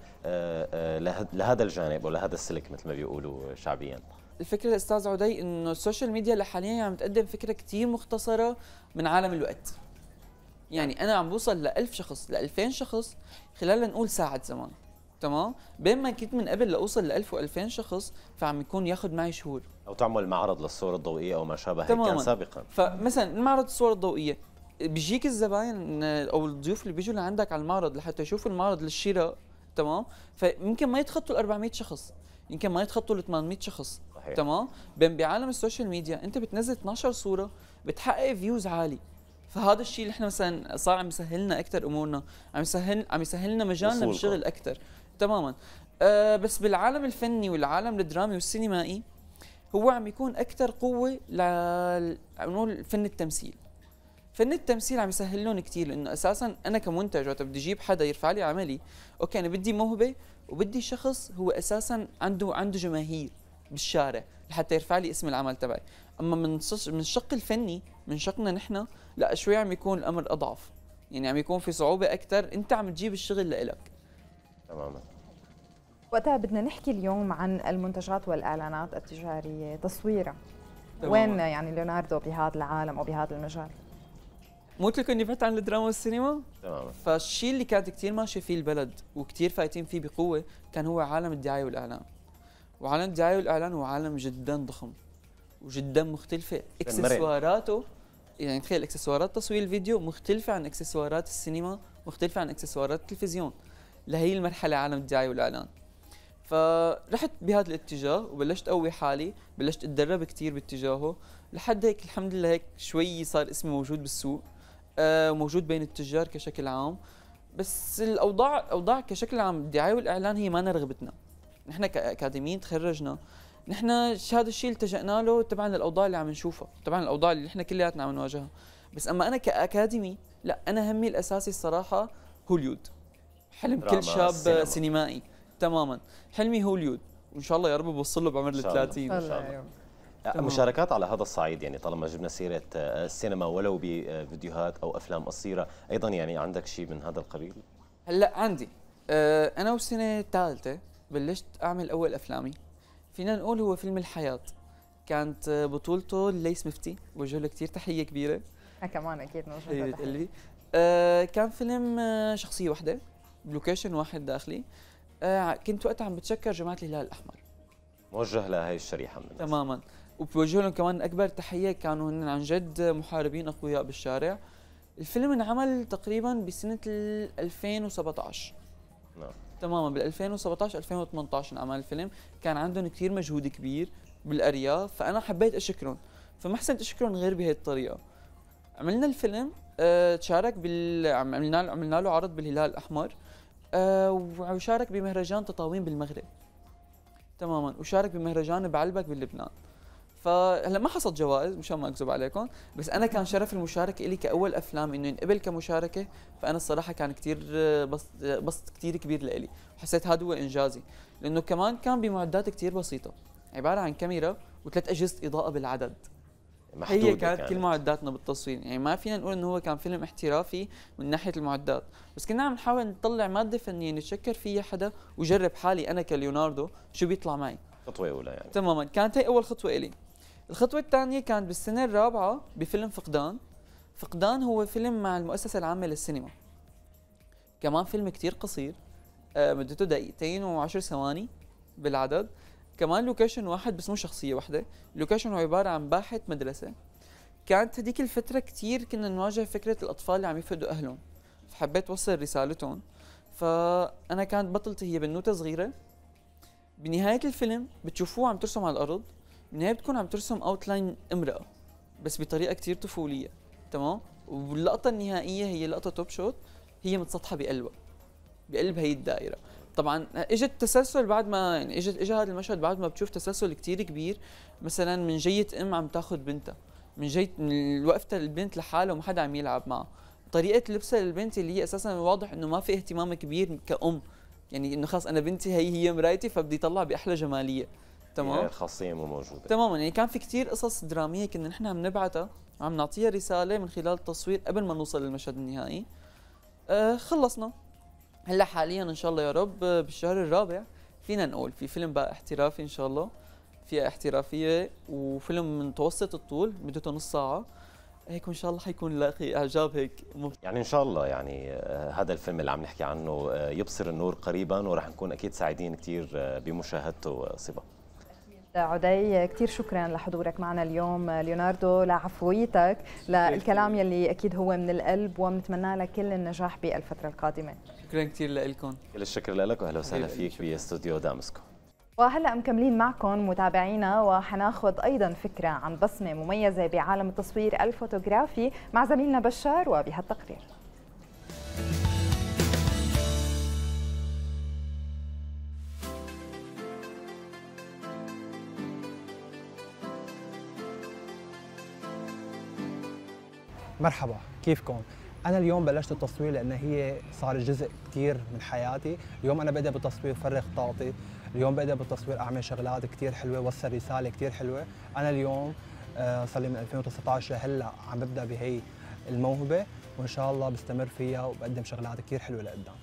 لهذا الجانب ولهذا السلك مثل ما بيقولوا شعبيا؟ الفكره استاذ عدي انه السوشيال ميديا لحاليا عم تقدم فكره كثير مختصره من عالم الوقت. يعني انا عم بوصل ل 1000 شخص ل 2000 شخص خلال نقول ساعه زمان، تمام؟ بينما كنت من قبل لاوصل ل 1000 و2000 شخص فعم يكون ياخذ معي شهور. او تعمل معرض للصور الضوئيه او ما شابه هيك كان سابقا. فمثلا معرض الصور الضوئيه بيجيك الزباين او الضيوف اللي بيجوا لعندك على المعرض لحتى يشوفوا المعرض للشراء، تمام؟ فيمكن ما يتخطوا ال 400 شخص، يمكن ما يتخطوا ال 800 شخص. صحيح. تمام؟ بين بعالم السوشيال ميديا انت بتنزل 12 صوره بتحقق فيوز عالي. فهذا الشيء اللي احنا مثلا صار عم يسهل لنا اكثر امورنا، عم يسهل لنا مجالنا بالشغل اكثر. تماما. بس بالعالم الفني والعالم الدرامي والسينمائي هو عم يكون اكثر قوه نقول فن التمثيل. فن التمثيل عم يسهل لهم كثير، لانه اساسا انا كمنتج وقت بدي اجيب حدا يرفع لي عملي، اوكي انا بدي موهبه وبدي شخص هو اساسا عنده جماهير بالشارع لحتى يرفع لي اسم العمل تبعي. اما من الشق الفني، من شقنا نحن لا، شوي عم يكون الامر اضعف، يعني عم يكون في صعوبه اكثر، انت عم تجيب الشغل لإلك. تماما. وقتها بدنا نحكي اليوم عن المنتجات والاعلانات التجاريه، تصويرها وين يعني ليوناردو بهذا العالم او بهذا المجال؟ مو قلت لكم اني فتت عن الدراما والسينما؟ تماما. فالشيء اللي كانت كثير ماشيه فيه البلد وكثير فايتين فيه بقوه كان هو عالم الدعايه والاعلان. وعالم الدعايه والاعلان هو عالم جدا ضخم وجدا مختلفه، اكسسواراته يعني تخيل اكسسوارات تصوير الفيديو مختلفه عن اكسسوارات السينما، مختلفه عن اكسسوارات التلفزيون. لهي المرحله عالم الدعايه والاعلان. فرحت بهذا الاتجاه وبلشت اقوي حالي، بلشت اتدرب كثير باتجاهه، لحد هيك الحمد لله هيك شوي صار اسمي موجود بالسوق، وموجود بين التجار كشكل عام. بس الاوضاع كشكل عام الدعايه والاعلان هي ما رغبتنا. نحن كاكاديميين تخرجنا، نحن هذا الشيء التجأنا له تبعا للاوضاع اللي عم نشوفها، تبعا الاوضاع اللي نحن كلياتنا عم نواجهها. بس اما انا كاكاديمي لا، انا همي الاساسي الصراحه هوليود، حلم كل شاب سينمائي. تماما، حلمي هوليود، وان شاء الله يا رب بوصل له بعمر ال 30 ان شاء الله. مشاركات على هذا الصعيد، يعني طالما جبنا سيره السينما ولو بفيديوهات او افلام قصيره، ايضا يعني عندك شيء من هذا القبيل؟ هلا عندي انا والسنه الثالثه بلشت اعمل اول افلامي، فينا نقول هو فيلم الحياه، كانت بطولته ليس مفتي، بوجه له كثير تحيه كبيره. كمان اكيد نوجه تحيه. كان فيلم شخصيه واحده بلوكيشن واحد داخلي. كنت وقتها عم بتشكر جماعه الهلال الاحمر، موجه لهي الشريحه من الناس. تماما، وبوجه لهم كمان اكبر تحيه، كانوا هن عن جد محاربين اقوياء بالشارع. الفيلم انعمل تقريبا بسنه 2017. نعم. تماما، بال 2017 2018 انعمل الفيلم، كان عندهم كثير مجهود كبير بالارياف، فانا حبيت اشكرهم، فما حسنت اشكرهم غير بهي الطريقه. عملنا الفيلم، تشارك عملنا له عرض بالهلال الاحمر، وشارك بمهرجان تطاوين بالمغرب. تماما، وشارك بمهرجان بعلبك بلبنان. فهلا ما حصد جوائز مشان ما اكذب عليكم، بس انا كان شرف المشاركه لي كاول افلام انه ينقبل كمشاركه، فانا الصراحه كان كثير بسط كثير كبير لإلي، وحسيت هذا هو انجازي، لانه كمان كان بمعدات كثير بسيطه، عباره عن كاميرا وثلاث اجهزه اضاءه بالعدد. محدودة هي كانت كل معداتنا بالتصوير، يعني ما فينا نقول انه هو كان فيلم احترافي من ناحيه المعدات، بس كنا عم نحاول نطلع ماده فنيه نتشكر فيها حدا وجرب حالي انا كليوناردو شو بيطلع معي. خطوه اولى يعني. تماما، كانت هي اول خطوه الي. الخطوه الثانيه كانت بالسنه الرابعه بفيلم فقدان. فقدان هو فيلم مع المؤسسه العامه للسينما، كمان فيلم كتير قصير، مدته 2:10 بالعدد، كمان لوكيشن واحد بس مو شخصيه واحده، اللوكيشن هو عباره عن باحه مدرسه. كانت هذيك الفتره كتير كنا نواجه فكره الاطفال اللي عم يفقدوا اهلهم، فحبيت اوصل رسالتهم. فانا كانت بطلتي هي بنوته صغيره، بنهايه الفيلم بتشوفوها عم ترسم على الارض، بالنهايه بتكون عم ترسم اوتلاين امراه بس بطريقه كتير طفوليه، تمام؟ واللقطه النهائيه هي لقطه توب شوت، هي متسطحه بقلب هي الدائره. طبعا اجى التسلسل بعد ما يعني اجى هذا المشهد بعد ما بتشوف تسلسل كتير كبير، مثلا من جية ام عم تاخذ بنتها، من وقفتها البنت لحالها وما حدا عم يلعب معها، طريقه لبسها للبنت اللي هي اساسا واضح انه ما في اهتمام كبير كأم، يعني انه خلص انا بنتي هي مرايتي فبدي اطلع باحلى جماليه، تمام؟ الخاصيه مو موجوده تماما. يعني كان في كتير قصص دراميه كنا نحن عم نبعتها، عم نعطيها رساله من خلال التصوير قبل ما نوصل للمشهد النهائي. خلصنا هلا حاليا ان شاء الله يا رب بالشهر الرابع فينا نقول في فيلم بقى احترافي ان شاء الله، فيها احترافيه وفيلم متوسط الطول مدته نص ساعه هيك، وان شاء الله حيكون لاقي اعجاب هيك يعني ان شاء الله. يعني هذا الفيلم اللي عم نحكي عنه يبصر النور قريبا، وراح نكون اكيد سعيدين كثير بمشاهدته. صبا عدي، كثير شكرا لحضورك معنا اليوم ليوناردو، لعفويتك، للكلام يلي اكيد هو من القلب، وبنتمنى لك كل النجاح بالفتره القادمه. شكرا كثير لكم. كل الشكر لك، واهلا وسهلا فيك باستوديو دامسكو. وهلا مكملين معكم متابعينا، وحناخذ ايضا فكره عن بصمه مميزه بعالم التصوير الفوتوغرافي مع زميلنا بشار وبهالتقرير. مرحبا، كيفكم؟ أنا اليوم بلشت التصوير لأن هي صار جزء كثير من حياتي، اليوم أنا بقدر بالتصوير فرغ طاقتي، اليوم بقدر بالتصوير أعمل شغلات كثير حلوة، وصل رسالة كثير حلوة. أنا اليوم صار لي من 2019 لهلا عم ببدأ بهي الموهبة، وإن شاء الله بستمر فيها وبقدم شغلات كثير حلوة لقدام.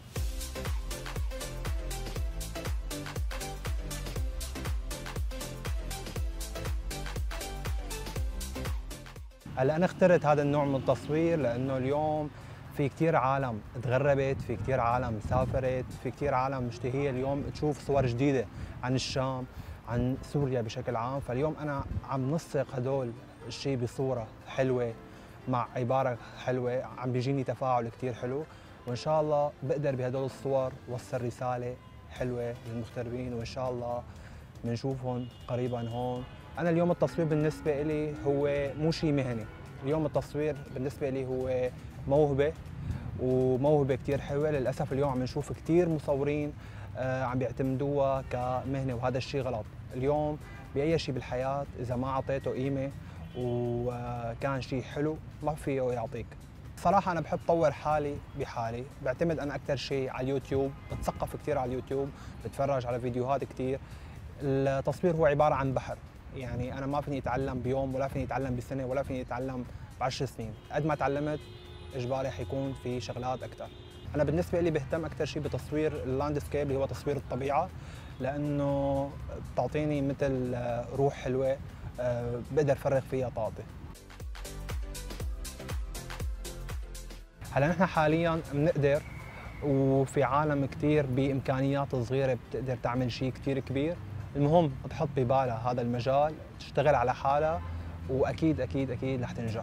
هلا انا اخترت هذا النوع من التصوير لانه اليوم في كثير عالم تغربت، في كثير عالم سافرت، في كثير عالم مشتهيه اليوم تشوف صور جديده عن الشام، عن سوريا بشكل عام، فاليوم انا عم نسق هدول الشيء بصوره حلوه مع عباره حلوه، عم بيجيني تفاعل كثير حلو، وان شاء الله بقدر بهدول الصور وصل رساله حلوه للمغتربين، وان شاء الله بنشوفهم قريبا هون. أنا اليوم التصوير بالنسبة لي هو مو شيء مهني، اليوم التصوير بالنسبة لي هو موهبة، وموهبة كتير حلوة. للأسف اليوم عم نشوف كتير مصورين عم بيعتمدوها كمهنة، وهذا الشيء غلط. اليوم بأي شيء بالحياة إذا ما أعطيته قيمة وكان شيء حلو ما فيه يعطيك. صراحة أنا بحب طور حالي بحالي، بعتمد أنا أكثر شيء على اليوتيوب، بتثقف كتير على اليوتيوب، بتفرج على فيديوهات كتير. التصوير هو عبارة عن بحر، يعني أنا ما فيني أتعلم بيوم ولا فيني أتعلم بسنة ولا فيني أتعلم ب10 سنين، قد ما تعلمت إجباري حيكون في شغلات أكثر. أنا بالنسبة لي بهتم أكثر شيء بتصوير اللاندسكيب اللي هو تصوير الطبيعة، لأنه بتعطيني مثل روح حلوة بقدر أفرغ فيها طاقتي. هلا نحن حاليا بنقدر، وفي عالم كثير بإمكانيات صغيرة بتقدر تعمل شيء كثير كبير، المهم تحط ببالها هذا المجال، تشتغل على حالها، واكيد اكيد اكيد رح تنجح.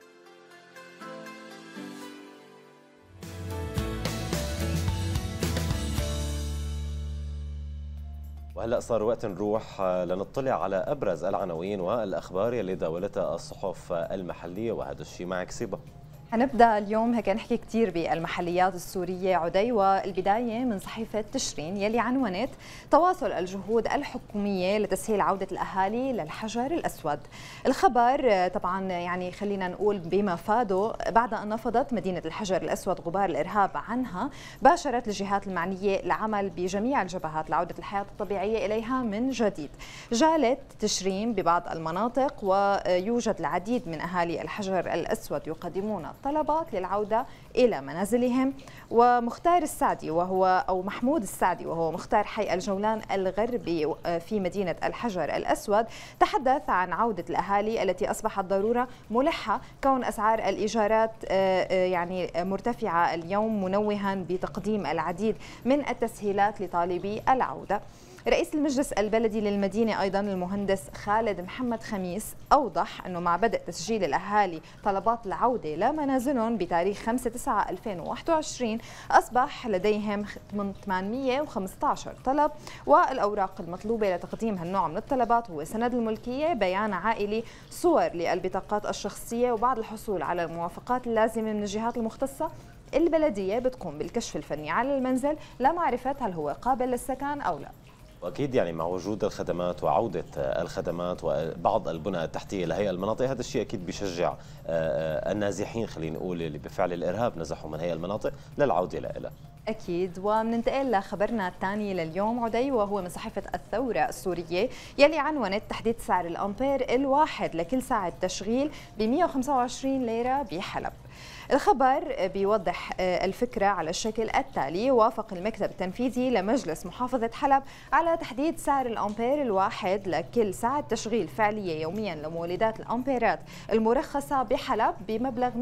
وهلا صار وقت نروح لنطلع على ابرز العناوين والاخبار يلي داولتها الصحف المحليه، وهذا الشيء معك سيبا. حنبدا اليوم هيك نحكي كثير بالمحليات السوريه عدي، والبدايه من صحيفه تشرين يلي عنونت تواصل الجهود الحكوميه لتسهيل عوده الاهالي للحجر الاسود. الخبر طبعا يعني خلينا نقول بما فاده بعد ان نفضت مدينه الحجر الاسود غبار الارهاب عنها، باشرت الجهات المعنيه العمل بجميع الجبهات لعوده الحياه الطبيعيه اليها من جديد. جالت تشرين ببعض المناطق ويوجد العديد من اهالي الحجر الاسود يقدمون طلبات للعودة إلى منازلهم. ومختار السعدي محمود السعدي وهو مختار حي الجولان الغربي في مدينة الحجر الأسود تحدث عن عودة الأهالي التي أصبحت ضرورة ملحة كون أسعار الإيجارات يعني مرتفعة اليوم، منوها بتقديم العديد من التسهيلات لطالبي العودة. رئيس المجلس البلدي للمدينة أيضا المهندس خالد محمد خميس أوضح أنه مع بدء تسجيل الأهالي طلبات العودة لمنازلهم بتاريخ 5/9/2021 أصبح لديهم 815 طلب، والأوراق المطلوبة لتقديم هالنوع من الطلبات هو سند الملكية، بيان عائلي، صور للبطاقات الشخصية، وبعد الحصول على الموافقات اللازمة من الجهات المختصة البلدية بتقوم بالكشف الفني على المنزل لمعرفة هل هو قابل للسكن أو لا. واكيد يعني مع وجود الخدمات وعوده الخدمات وبعض البنى التحتيه لهي المناطق، هذا الشيء اكيد بيشجع النازحين، خلينا نقول اللي بفعل الارهاب نزحوا من هي المناطق للعوده لها. أكيد. ومننتقل لخبرنا الثاني لليوم عدي، وهو من صحيفة الثورة السورية يلي عنونت تحديد سعر الأمبير الواحد لكل ساعة تشغيل ب 125 ليرة بحلب. الخبر بيوضح الفكرة على الشكل التالي: وافق المكتب التنفيذي لمجلس محافظة حلب على تحديد سعر الأمبير الواحد لكل ساعة تشغيل فعلية يوميا لمولدات الأمبيرات المرخصة بحلب بمبلغ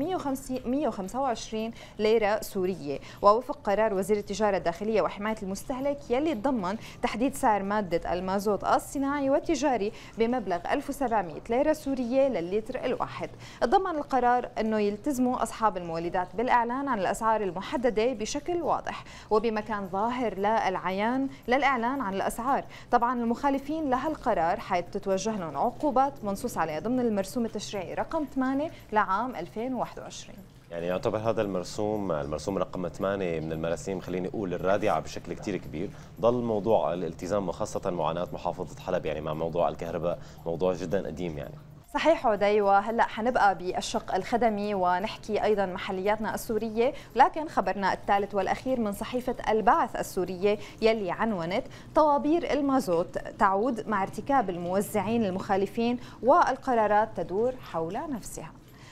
125 ليرة سورية. ووفق قرار وزير التجارة الداخلية وحماية المستهلك يلي تضمن تحديد سعر مادة المازوت الصناعي والتجاري بمبلغ 1700 ليرة سورية لللتر الواحد. تضمن القرار أنه يلتزموا أصحاب المولدات بالإعلان عن الأسعار المحددة بشكل واضح وبمكان ظاهر للإعلان عن الأسعار. طبعا المخالفين لهالقرار حيث تتوجه لهم عقوبات منصوص عليها ضمن المرسوم التشريعي رقم 8 لعام 2021. يعني يعتبر هذا المرسوم رقم 8 من المراسيم خليني اقول الرادعه بشكل كثير كبير. ضل موضوع الالتزام وخاصه معاناه محافظه حلب يعني مع موضوع الكهرباء موضوع جدا قديم يعني. صحيح عدي. وهلا حنبقى بالشق الخدمي ونحكي ايضا محلياتنا السوريه، لكن خبرنا الثالث والاخير من صحيفه البعث السوريه يلي عنونت طوابير المازوت تعود مع ارتكاب الموزعين المخالفين والقرارات تدور حول نفسها.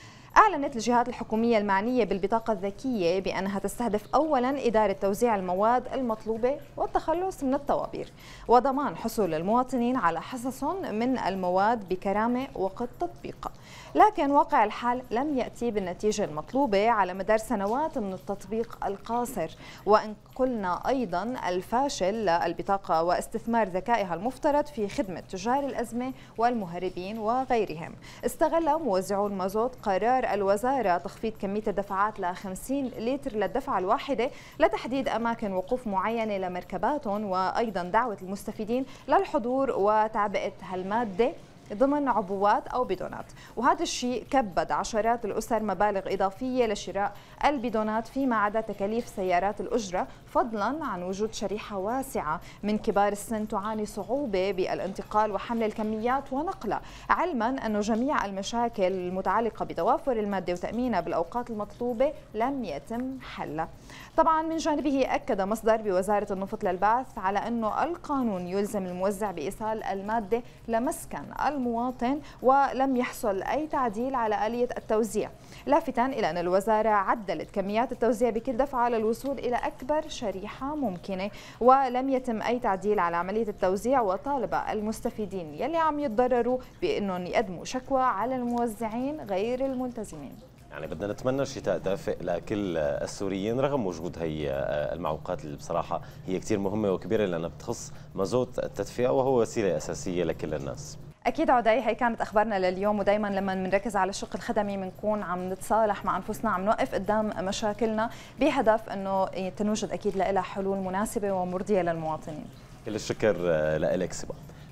أعلنت الجهات الحكومية المعنية بالبطاقة الذكية بأنها تستهدف أولاً إدارة توزيع المواد المطلوبة والتخلص من الطوابير وضمان حصول المواطنين على حصص من المواد بكرامة وقت تطبيقها. لكن واقع الحال لم يأتي بالنتيجة المطلوبة على مدار سنوات من التطبيق القاصر، وإن قلنا أيضاً الفاشل للبطاقة واستثمار ذكائها المفترض في خدمة تجار الأزمة والمهربين وغيرهم. استغل موزعو المازوت قرار الوزارة تخفيض كمية الدفعات ل 50 لتر للدفعة الواحدة لتحديد أماكن وقوف معينة لمركباتهم، وأيضا دعوة المستفيدين للحضور وتعبئة هالمادة ضمن عبوات أو بدونات. وهذا الشيء كبد عشرات الأسر مبالغ إضافية لشراء البدونات فيما عدا تكاليف سيارات الأجرة، فضلا عن وجود شريحة واسعة من كبار السن تعاني صعوبة بالانتقال وحمل الكميات ونقلها، علما أن جميع المشاكل المتعلقة بتوافر المادة وتأمينها بالأوقات المطلوبة لم يتم حلها. طبعا من جانبه أكد مصدر بوزارة النفط للبعث على أنه القانون يلزم الموزع بإيصال المادة لمسكن المواطن ولم يحصل أي تعديل على آلية التوزيع، لافتا إلى أن الوزارة عدلت كميات التوزيع بكل دفعة للوصول إلى أكبر شريحة ممكنة، ولم يتم أي تعديل على عملية التوزيع، وطالب المستفيدين يلي عم يتضرروا بأنهم يقدموا شكوى على الموزعين غير الملتزمين. يعني بدنا نتمنى شتاء دافئ لكل السوريين رغم وجود هي المعوقات اللي بصراحة هي كثير مهمة وكبيرة لأنها بتخص مازوت التدفئة وهو وسيلة أساسية لكل الناس. أكيد عدي، هي كانت أخبارنا لليوم، ودايما لما بنركز على الشق الخدمي بنكون عم نتصالح مع أنفسنا، عم نوقف قدام مشاكلنا بهدف أنه تنوجد أكيد لها حلول مناسبة ومرضية للمواطنين. كل الشكر لك سبا.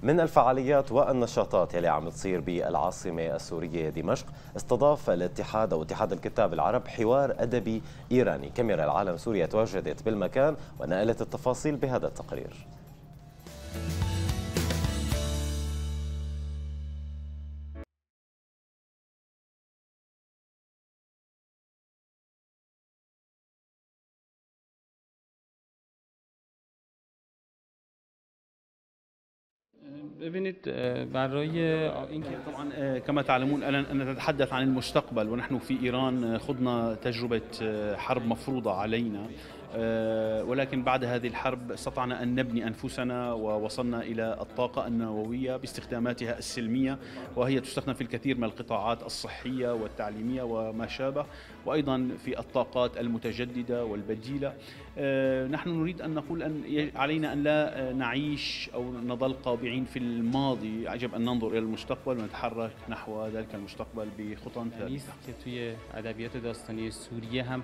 من الفعاليات والنشاطات يلي عم تصير بالعاصمة السورية دمشق، استضاف الاتحاد أو اتحاد الكتاب العرب حوار أدبي إيراني. كاميرا العالم سوريا تواجدت بالمكان ونقلت التفاصيل بهذا التقرير. ببنت برای اینکه طبعا كما تعلمون أنا نتحدث عن المستقبل، ونحن في إيران خضنا تجربة حرب مفروضة علينا، ولكن بعد هذه الحرب استطعنا أن نبني أنفسنا ووصلنا إلى الطاقة النووية باستخداماتها السلمية، وهي تستخدم في الكثير من القطاعات الصحية والتعليمية وما شابه، وأيضا في الطاقات المتجددة والبديلة. نحن نريد أن نقول أن علينا أن لا نعيش أو نظل قابعين في الماضي، يجب أن ننظر إلى المستقبل ونتحرك نحو ذلك المستقبل بخطى ثابتة. أدبيات داستانية سورية هم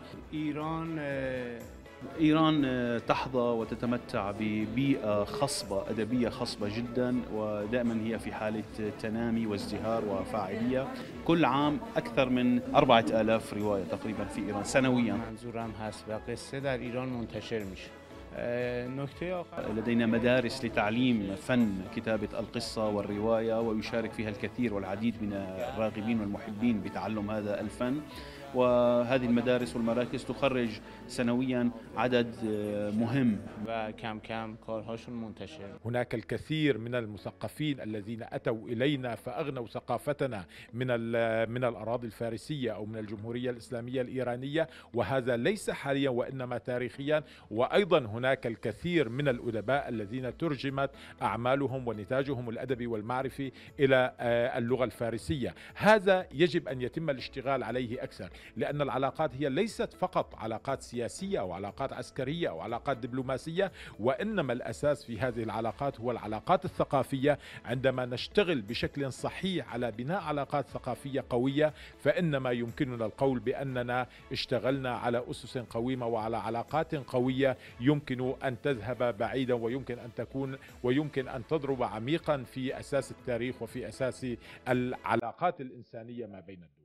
إيران تحظى وتتمتع ببيئة خصبة أدبية خصبة جدا، ودائما هي في حالة تنامي وازدهار وفاعلية. كل عام أكثر من 4000 رواية تقريبا في إيران سنويا. منظورم هست و قصه در ایران منتشر میشه. لدينا مدارس لتعليم فن كتابة القصة والرواية، ويشارك فيها الكثير والعديد من الراغبين والمحبين بتعلم هذا الفن، وهذه المدارس والمراكز تخرج سنويا عدد مهم وكم كارهاشون منتشر. هناك الكثير من المثقفين الذين أتوا إلينا فأغنوا ثقافتنا من الأراضي الفارسية أو من الجمهورية الإسلامية الإيرانية، وهذا ليس حاليا وإنما تاريخيا. وأيضا هناك الكثير من الأدباء الذين ترجمت أعمالهم ونتاجهم الأدبي والمعرفي إلى اللغة الفارسية. هذا يجب أن يتم الاشتغال عليه أكثر، لأن العلاقات هي ليست فقط علاقات سياسية أو علاقات عسكرية أو علاقات دبلوماسية، وإنما الأساس في هذه العلاقات هو العلاقات الثقافية. عندما نشتغل بشكل صحيح على بناء علاقات ثقافية قوية، فإنما يمكننا القول بأننا اشتغلنا على أسس قويمة وعلى علاقات قوية يمكن أن تذهب بعيدا، ويمكن أن تضرب عميقا في أساس التاريخ وفي أساس العلاقات الإنسانية ما بين الدول.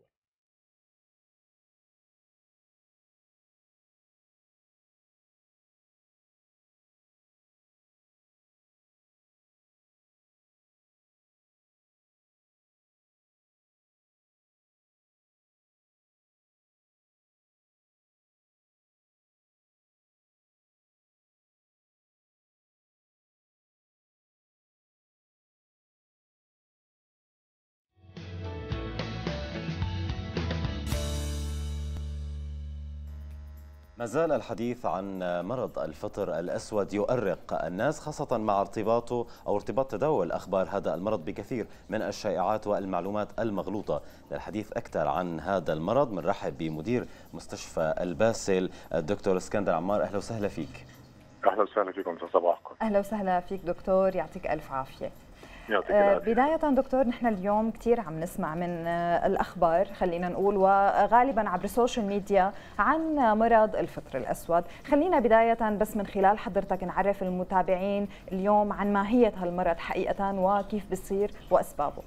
ما زال الحديث عن مرض الفطر الأسود يؤرق الناس، خاصة مع ارتباط تداول أخبار هذا المرض بكثير من الشائعات والمعلومات المغلوطة. للحديث أكثر عن هذا المرض بنرحب بمدير مستشفى الباسل الدكتور اسكندر عمار. أهلا وسهلا فيك. أهلا وسهلا فيكم، صباحكم. أهلا وسهلا فيك دكتور، يعطيك ألف عافية. بداية دكتور، نحن اليوم كثير عم نسمع من الأخبار، خلينا نقول، وغالبا عبر السوشيال ميديا، عن مرض الفطر الأسود. خلينا بداية بس من خلال حضرتك نعرف المتابعين اليوم عن ماهية هالمرض حقيقة وكيف بيصير وأسبابه.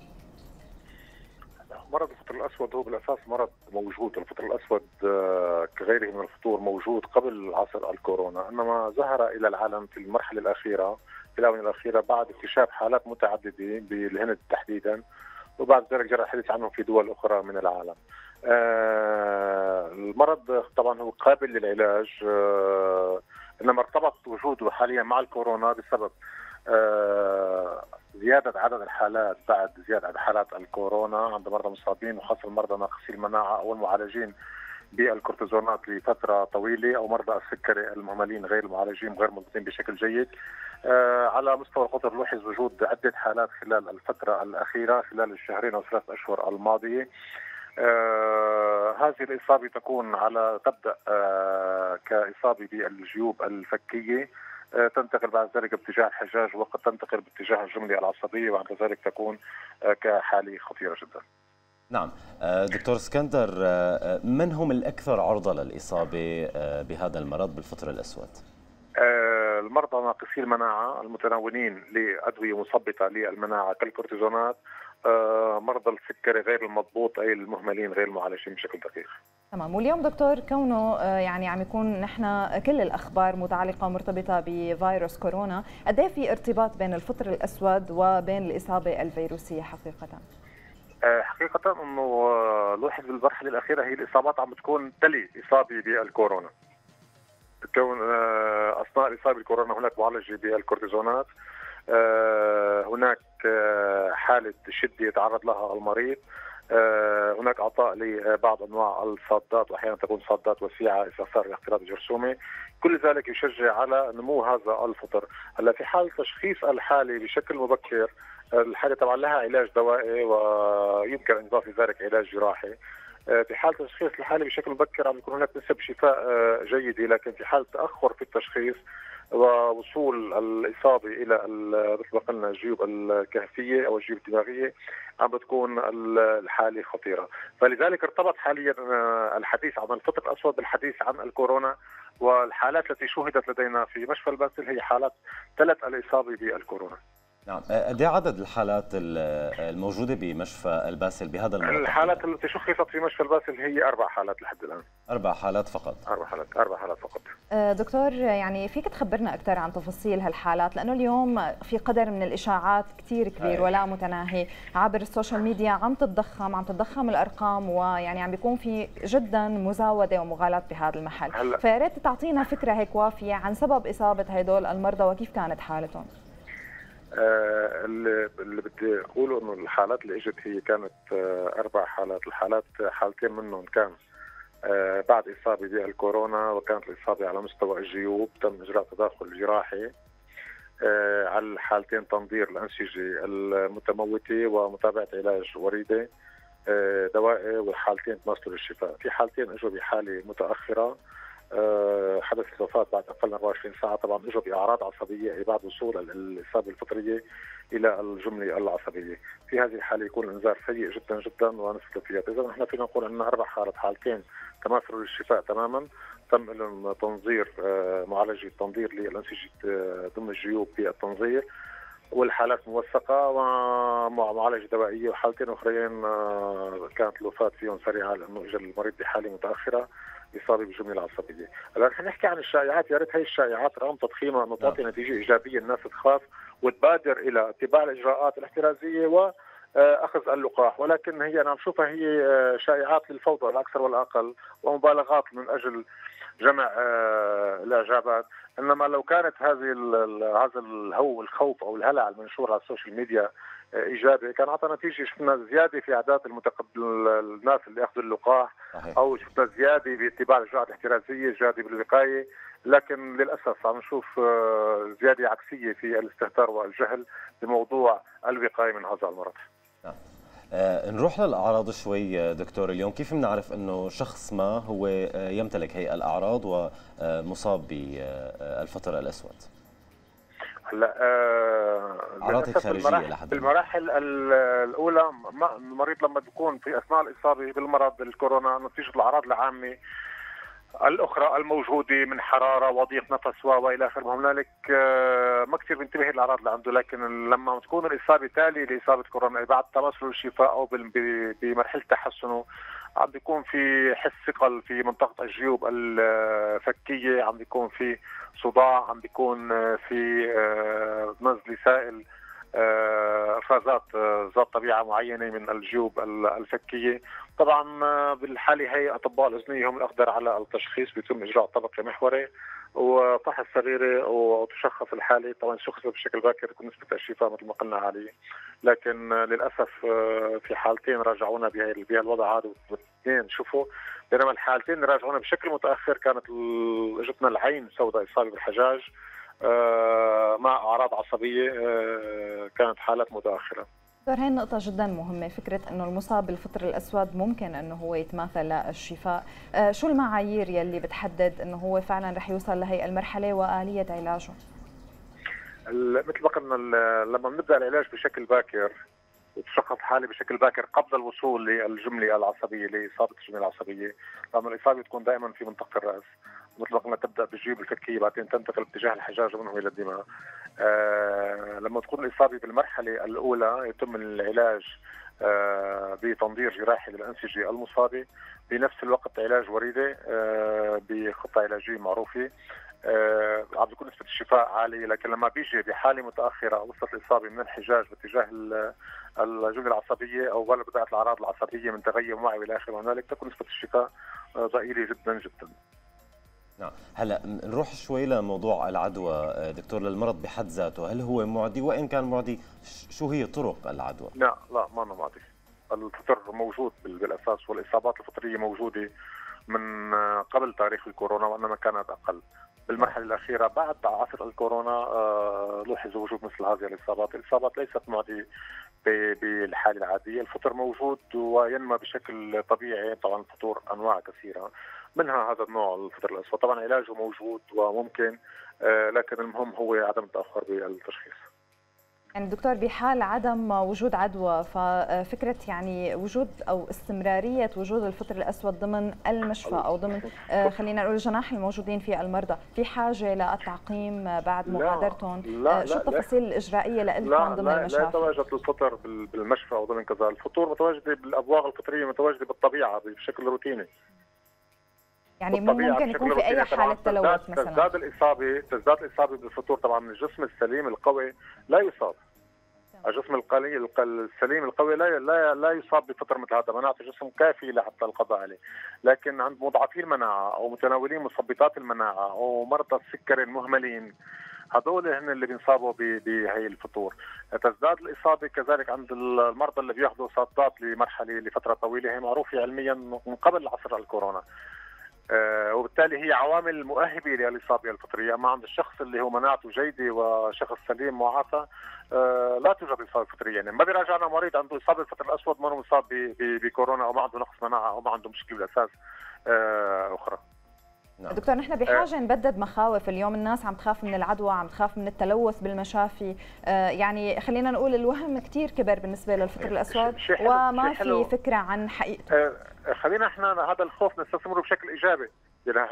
مرض الفطر الأسود هو بالأساس مرض موجود. الفطر الأسود كغيره من الفطور موجود قبل عصر الكورونا، إنما ظهر إلى العالم في المرحلة الأخيرة، في الآونة الأخيرة، بعد اكتشاف حالات متعددة بالهند تحديدا، وبعد ذلك جرى الحديث عنه في دول أخرى من العالم. المرض طبعا هو قابل للعلاج، إنما ارتبط وجوده حاليا مع الكورونا بسبب زيادة عدد الحالات بعد زيادة عدد حالات الكورونا عند مرضى مصابين، وخاصة المرضى ناقصي المناعة أو المعالجين بالكورتيزونات لفترة طويلة، أو مرضى السكري المهملين غير المعالجين غير منضبطين بشكل جيد. على مستوى القطر لوحظ وجود عدة حالات خلال الفترة الأخيرة، خلال الشهرين أو 3 أشهر الماضية. هذه الإصابة تبدأ كإصابة بالجيوب الفكية، تنتقل بعد ذلك باتجاه الحجاج، وقد تنتقل باتجاه الجملة العصبية، وبعد ذلك تكون كحالة خطيرة جدا. نعم دكتور اسكندر، من هم الأكثر عرضة للإصابة بهذا المرض بالفطر الأسود؟ المرضى ناقصي المناعة المتناولين لأدوية مثبطة للمناعة كالكورتيزونات، مرضى السكري غير المضبوط أي المهملين غير المعالجين بشكل دقيق. تمام. واليوم دكتور كونه يعني عم يكون نحن كل الاخبار متعلقه ومرتبطه بفيروس كورونا، قد ايه في ارتباط بين الفطر الاسود وبين الاصابه الفيروسيه حقيقه؟ حقيقة انه الواحد بالمرحلة الأخيرة هي الإصابات عم بتكون تلي إصابة بالكورونا. كون أثناء الإصابة بالكورونا هناك معالجة بالكورتيزونات، هناك حالة شدة يتعرض لها المريض، هناك اعطاء لبعض انواع الصادات واحيانا تكون صادات وسيعه اذا صار الاختلاط الجرثومي، كل ذلك يشجع على نمو هذا الفطر. هلا في حال تشخيص الحاله بشكل مبكر، الحاله طبعا لها علاج دوائي ويمكن ان يضاف لذلك علاج جراحي. في حال تشخيص الحاله بشكل مبكر عم يكون هناك نسب شفاء جيده، لكن في حال تاخر في التشخيص ووصول الإصابة إلى مثل ما قلنا الجيوب الكهفية أو الجيوب الدماغية عم بتكون الحالة خطيرة. فلذلك ارتبط حاليا الحديث عن الفطر الأسود بالحديث عن الكورونا، والحالات التي شوهدت لدينا في مشفى الباسل هي حالات تلت الإصابة بالكورونا. نعم، قد ايه عدد الحالات الموجودة بمشفى الباسل بهذا المرض؟ الحالات التي شخصت في مشفى الباسل هي 4 حالات لحد الآن. 4 حالات فقط؟ 4 حالات فقط. دكتور، يعني فيك تخبرنا أكثر عن تفاصيل هالحالات، لأنه اليوم في قدر من الإشاعات كثير كبير ولا متناهي عبر السوشيال ميديا، عم تتضخم الأرقام، ويعني عم بيكون في جدا مزاودة ومغالاة بهذا المحل. فيا ريت تعطينا فكرة هيك وافية عن سبب إصابة هدول المرضى وكيف كانت حالتهم. اللي بدي اقوله انه الحالات اللي اجت هي كانت 4 حالات، الحالات حالتين منهم كان بعد اصابه بالكورونا، وكانت الاصابه على مستوى الجيوب، تم اجراء تداخل جراحي على الحالتين، تنظير الانسجه المتموته ومتابعه علاج وريدي دوائي، والحالتين تماثلوا للشفاء. في حالتين اجوا بحاله متاخره حدث الوفاة بعد أقل من 24 ساعة، طبعا اجوا بأعراض عصبية بعد وصول الإصابة الفطرية إلى الجملة العصبية. في هذه الحالة يكون الإنذار سيء جدا جدا ونسبة الوفيات. إذا نحن فينا نقول أن 4 حالات، حالتين تماثلوا للشفاء تماما، تم لهم تنظير معالجة تنظير للأنسجة ضمن الجيوب بالتنظير، والحالات موثقة ومع معالجة دوائية، وحالتين أخرين كانت الوفاة فيهم سريعة لأنه إجا المريض بحالة متأخرة إصابة بالجملة العصبية. الآن نحن نحكي عن الشائعات، يا ريت هي الشائعات رغم تضخيمها أنه تعطي نتيجة إيجابية، الناس تخاف وتبادر إلى اتباع الإجراءات الاحترازية وأخذ اللقاح، ولكن هي أنا عم شوفها هي شائعات للفوضى الأكثر والأقل ومبالغات من أجل جمع الإعجابات. إنما لو كانت هذا الخوف أو الهلع المنشور على السوشيال ميديا إيجابي كان أعطى نتيجة. شفنا زيادة في أعداد الناس اللي أخذوا اللقاح، أو شفنا زيادة باتباع الإجراءات الاحترازية، زيادة بالوقاية، لكن للأسف عم نشوف زيادة عكسية في الاستهتار والجهل بموضوع الوقاية من هذا المرض. نروح للأعراض شوي دكتور. اليوم كيف بنعرف أنه شخص ما هو يمتلك هي الأعراض ومصاب بالفطر الأسود؟ هلا أعراض خارجية بالمراحل الأولى المريض لما بيكون في أثناء الإصابة بالمرض الكورونا نتيجة الأعراض العامة الأخرى الموجودة من حرارة وضيق نفس وإلى آخره، هنالك ما كثير بينتبه الأعراض اللي عنده، لكن لما تكون الإصابة تالية لإصابة كورونا بعد تماثل الشفاء أو بمرحلة تحسنه، عم بيكون في حس ثقل في منطقة الجيوب الفكية، عم بيكون في صداع، عم بيكون في نزل سائل افرازات ذات طبيعه معينه من الجيوب الفكيه. طبعا بالحاله هي اطباء الاذنيه هم الاقدر على التشخيص، بيتم اجراء طبقي محوري وفحص سريري وتشخص الحاله. طبعا شخصت بشكل باكر تكون نسبه الشفاء مثل ما قلنا عاليه، لكن للاسف في حالتين راجعونا بهالوضع هذا واثنين شوفوا، بينما الحالتين راجعونا بشكل متاخر كانت اجتنا العين سوداء اصابه بالحجاج مع أعراض عصبية، كانت حالات متأخرة. دكتور، هي النقطة جدا مهمة، فكرة أنه المصاب بالفطر الأسود ممكن أنه هو يتماثل للشفاء. شو المعايير يلي بتحدد أنه هو فعلا رح يوصل لهي المرحلة وآلية علاجه؟ مثل ما قلنا لما بنبدأ العلاج بشكل باكر وتشخص حالة بشكل باكر قبل الوصول للجملة العصبية لإصابة الجملة العصبية، لأن الإصابة تكون دائما في منطقة الرأس، مثل ما قلنا تبدا بالجيوب الفكيه بعدين تنتقل باتجاه الحجاج ومنهم الى الدماغ. لما تكون الاصابه بالمرحله الاولى يتم العلاج بتنظير جراحي للانسجه المصابه، بنفس الوقت علاج وريدي بخطه علاجيه معروفه. عم بيكون نسبه الشفاء عاليه، لكن لما بيجي بحاله متاخره وصلت الاصابه من الحجاج باتجاه الجمله العصبيه او ولا بدات الاعراض العصبيه من تغير معي والى اخره وهنالك، تكون نسبه الشفاء ضئيله جدا جدا. نعم، هلا نروح شوي لموضوع العدوى دكتور للمرض بحد ذاته، هل هو معدي؟ وان كان معدي شو هي طرق العدوى؟ لا ما أنا معدي. الفطر موجود بالاساس، والاصابات الفطريه موجوده من قبل تاريخ الكورونا وانما كانت اقل. بالمرحله الاخيره بعد عصر الكورونا لوحظ وجود مثل هذه الاصابات، الاصابات ليست معديه بالحاله العاديه، الفطر موجود وينمى بشكل طبيعي. طبعا الفطور انواع كثيره منها هذا النوع الفطر الاسود، طبعا علاجه موجود وممكن، لكن المهم هو عدم التاخر بالتشخيص. يعني دكتور بحال عدم وجود عدوى، ففكرة يعني وجود أو استمرارية وجود الفطر الأسود ضمن المشفى أو ضمن خلينا نقول الجناح الموجودين في المرضى، في حاجة للتعقيم بعد مغادرتهم؟ شو التفاصيل الإجرائية لكم ضمن المشافي؟ لا يتواجد الفطر بالمشفى أو ضمن كذا، الفطور متواجدة بالأبواق الفطرية، متواجدة بالطبيعة بشكل روتيني. يعني ممكن يكون في أي حالة تلوث مثلا. تزداد الإصابة بالفطور، طبعا الجسم السليم القوي لا يصاب. الجسم السليم القوي لا يصاب بفطر مثل هذا، مناعة الجسم كافية لحتى القضاء عليه، لكن عند مضاعفي المناعة أو متناولين مثبطات المناعة أو مرضى السكري المهملين، هذول هن اللي بينصابوا بهي الفطور. تزداد الإصابة كذلك عند المرضى اللي بياخذوا صدات لفترة طويلة، هي معروفة علميا من قبل عصر الكورونا. وبالتالي هي عوامل مؤهبه للاصابه الفطريه، اما عند الشخص اللي هو مناعته جيده وشخص سليم معافى لا توجد اصابه فطريه. يعني ما بيراجعنا مريض عنده اصابه بالفطر الاسود ما هو مصاب بكورونا او ما عنده نقص مناعه او ما عنده مشكله بالاساس اخرى. نعم. دكتور نحن بحاجه نبدد مخاوف، اليوم الناس عم تخاف من العدوى، عم تخاف من التلوث بالمشافي، يعني خلينا نقول الوهم كثير كبر بالنسبه للفطر الاسود وما في فكره عن حقيقته. خلينا احنا هذا الخوف نستثمره بشكل ايجابي. يعني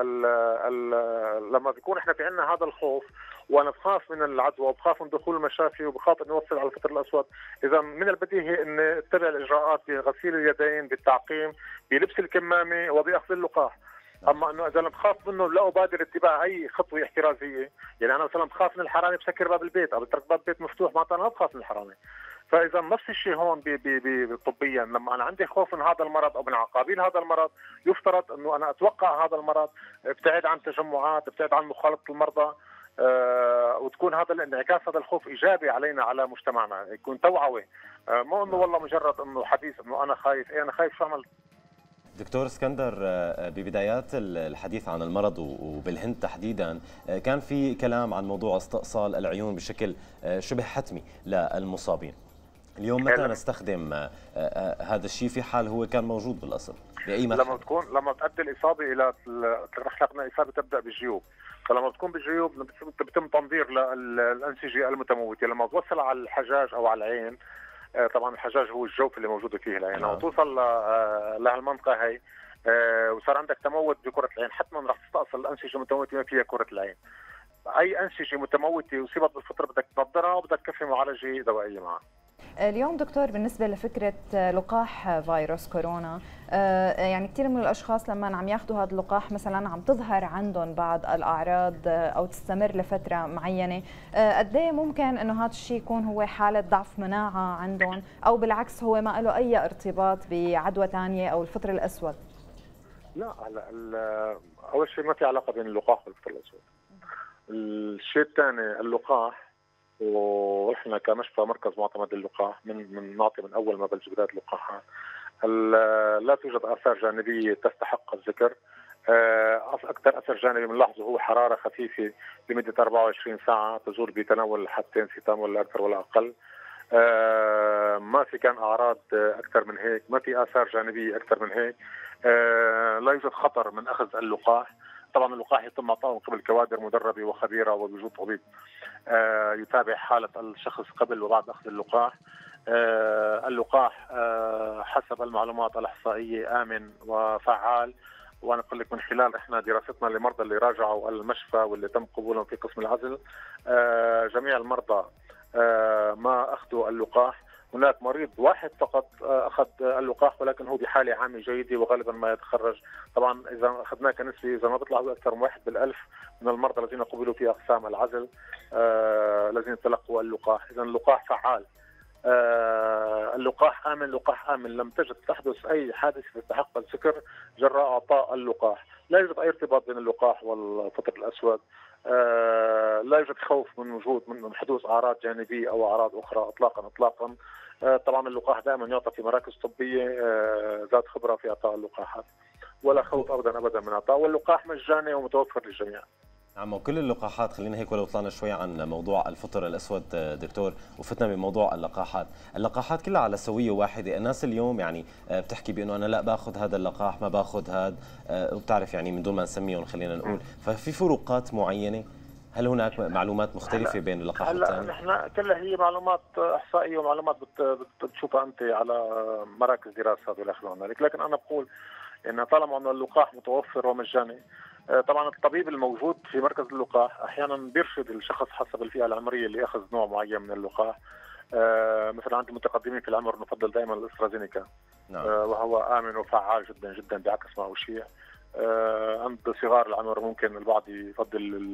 لما بيكون احنا في عندنا هذا الخوف وانا بخاف من العدوى وبخاف من دخول المشافي وبخاف انه يوصل على الفطر الاسود، اذا من البديهي ان اتبع الاجراءات بغسيل اليدين، بالتعقيم، بلبس الكمامه وباخذ اللقاح. اما انه اذا انا بخاف منه لا ابادر اتباع اي خطوه احترازيه، يعني انا مثلا بخاف من الحرامي بسكر باب البيت او بترك باب البيت مفتوح، معناتها انا ما بخاف من الحرامي. فاذا نفس الشيء هون طبيا، لما انا عندي خوف من هذا المرض او من عقابيل هذا المرض، يفترض انه انا اتوقع هذا المرض، ابتعد عن تجمعات، ابتعد عن مخالطه المرضى، وتكون هذا الانعكاس، هذا الخوف ايجابي علينا على مجتمعنا، يكون توعوه، مو انه والله مجرد انه حديث انه انا خايف. انا خايف شو عملت؟ دكتور اسكندر، ببدايات الحديث عن المرض وبالهند تحديدا كان في كلام عن موضوع استئصال العيون بشكل شبه حتمي للمصابين. اليوم متى نستخدم هذا الشيء في حال هو كان موجود بالاصل باي مرحله؟ لما تؤدي الاصابه الى رحلتنا الاصابه تبدا بالجيوب، فلما بتكون بالجيوب بيتم تنظير الانسجه المتموته، لما توصل على الحجاج او على العين، طبعا الحجاج هو الجوف اللي موجوده فيه العين، لما توصل لهالمنطقه هي وصار عندك تموت بكره العين، حتما راح تستأصل الانسجه المتموته بما فيها كره العين. اي انسجه متموته اصيبت بالفطر بدك تنظرها وبدك تكفي معالجه دوائيه معها. اليوم دكتور بالنسبة لفكرة لقاح فيروس كورونا، يعني كثير من الأشخاص لما عم ياخذوا هذا اللقاح مثلا عم تظهر عندهم بعض الأعراض أو تستمر لفترة معينة، قد ايه ممكن إنه هذا الشيء يكون هو حالة ضعف مناعة عندهم أو بالعكس هو ما له أي ارتباط بعدوى ثانية أو الفطر الأسود؟ لا، أول شيء ما في علاقة بين اللقاح والفطر الأسود. الشيء الثاني اللقاح، واحنا كمشفى مركز معتمد للقاح من نعطي من اول ما بلش بدايه اللقاحات، لا توجد اثار جانبيه تستحق الذكر. اكثر اثر جانبي بنلاحظه هو حراره خفيفه لمده 24 ساعه تزول بتناول حبتين سيتامول لا اكثر ولا اقل. ما في كان اعراض اكثر من هيك، ما في اثار جانبيه اكثر من هيك. لا يوجد خطر من اخذ اللقاح. طبعا اللقاح يتم اعطائه من قبل كوادر مدربه وخبيره وبوجود طبيب يتابع حاله الشخص قبل وبعد اخذ اللقاح. اللقاح حسب المعلومات الاحصائيه امن وفعال، وانا اقول لك من خلال احنا دراستنا للمرضى اللي راجعوا المشفى واللي تم قبولهم في قسم العزل، جميع المرضى ما اخذوا اللقاح. هناك مريض واحد فقط اخذ اللقاح ولكن هو بحاله عامه جيده وغالبا ما يتخرج. طبعا اذا اخذناه كنسبه، اذا ما بيطلع اكثر من 1 بالألف من المرضى الذين قبلوا في اقسام العزل الذين تلقوا اللقاح. اذا اللقاح فعال، اللقاح آمن، لقاح آمن. لم تحدث أي حادث يستحق الذكر جراء إعطاء اللقاح. لا يوجد أي ارتباط بين اللقاح والفطر الأسود، لا يوجد خوف من حدوث أعراض جانبية أو أعراض أخرى إطلاقا. طبعا اللقاح دائما يعطى في مراكز طبية ذات خبرة في إعطاء اللقاحات، ولا خوف أبدا من إعطاء، واللقاح مجاني ومتوفر للجميع. نعم، وكل اللقاحات، خلينا هيك ولو طلعنا شوي عن موضوع الفطر الأسود دكتور وفتنا بموضوع اللقاحات كلها على سوية واحدة. الناس اليوم يعني بتحكي بأنه أنا لا باخذ هذا اللقاح، ما باخذ هذا، وبتعرف يعني من دون ما نسميهم خلينا نقول، ففي فروقات معينة. هل هناك معلومات مختلفة بين اللقاح والثاني؟ نحن كلها هي معلومات إحصائية ومعلومات بتشوفها أنت على مراكز دراسات والى آخره من ذلك، لكن أنا بقول إن طالما أن اللقاح متوفر ومجاني، طبعا الطبيب الموجود في مركز اللقاح احيانا بيرشد الشخص حسب الفئه العمريه اللي اخذ نوع معين من اللقاح. مثلا عند المتقدمين في العمر نفضل دائما الاسترازينيكا، وهو امن وفعال جدا جدا بعكس ما اشيع. عند صغار العمر ممكن البعض يفضل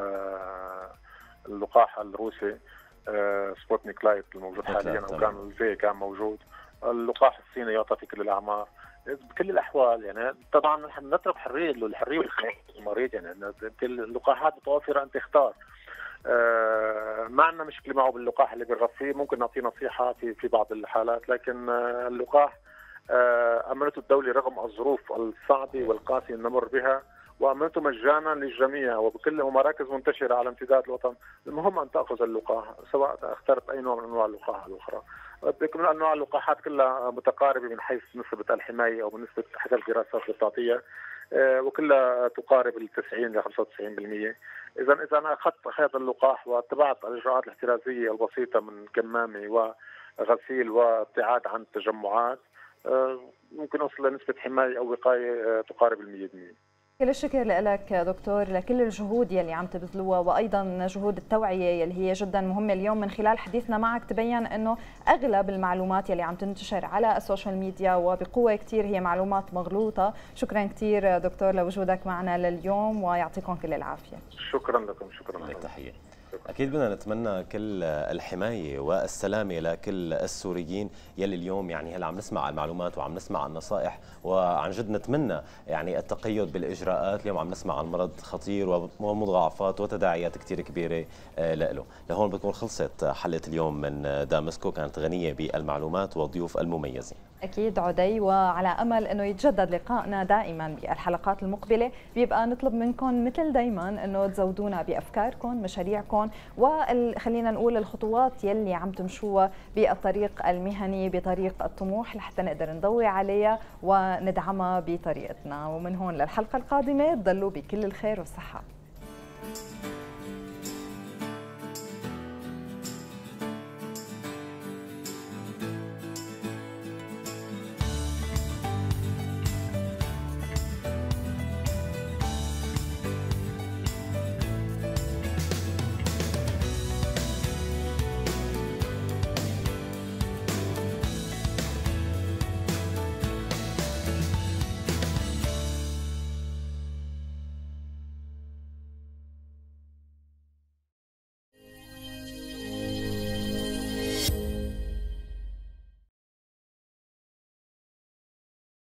اللقاح الروسي سبوتنيك لايت الموجود حاليا، او كان الفي كان موجود. اللقاح الصيني يعطى في كل الاعمار. بكل الاحوال يعني طبعا نحن نترك الحريه والخيار للمريض، يعني اللقاحات متوفره، انت اختار. ما عندنا مشكله معه باللقاح اللي بنغطيه، ممكن نعطيه نصيحه في بعض الحالات، لكن اللقاح امنته الدوله رغم الظروف الصعبه والقاسيه نمر بها، وامنته مجانا للجميع وبكل مراكز منتشره على امتداد الوطن. المهم ان تاخذ اللقاح سواء اخترت اي نوع من انواع اللقاح الاخرى. من انواع اللقاحات كلها متقاربه من حيث نسبه الحمايه او بنسبه حسب الدراسات اللي بتعطيها، وكلها تقارب ال 90 ل 95%. اذا انا اخذت اللقاح واتبعت الاجراءات الاحترازيه البسيطه من كمامه وغسيل وابتعاد عن التجمعات، ممكن اوصل لنسبه حمايه او وقايه تقارب ال 100%. كل الشكر لك دكتور لكل الجهود يلي عم تبذلوها، وايضا جهود التوعيه يلي هي جدا مهمه. اليوم من خلال حديثنا معك تبين انه اغلب المعلومات يلي عم تنتشر على السوشيال ميديا وبقوه كثير هي معلومات مغلوطه. شكرا كثير دكتور لوجودك معنا لليوم ويعطيكم كل العافيه. شكرا لكم. شكرا لك. تحيه. أكيد بدنا نتمنى كل الحماية والسلامة لكل السوريين يلي اليوم يعني هلا عم نسمع المعلومات وعم نسمع النصائح، وعن جد نتمنى يعني التقيد بالإجراءات. اليوم عم نسمع عن مرض خطير ومضاعفات وتداعيات كتير كبيرة له. لهون بتكون خلصت حلقة اليوم من دامسكو، كانت غنية بالمعلومات والضيوف المميزين. أكيد عدي، وعلى أمل أنه يتجدد لقائنا دائما بالحلقات المقبلة. بيبقى نطلب منكم مثل دائما أنه تزودونا بأفكاركم، مشاريعكم، وخلينا نقول الخطوات يلي عم تمشوها بالطريق المهني بطريق الطموح لحتى نقدر نضوي عليها وندعمها بطريقتنا. ومن هون للحلقة القادمة تضلوا بكل الخير والصحة.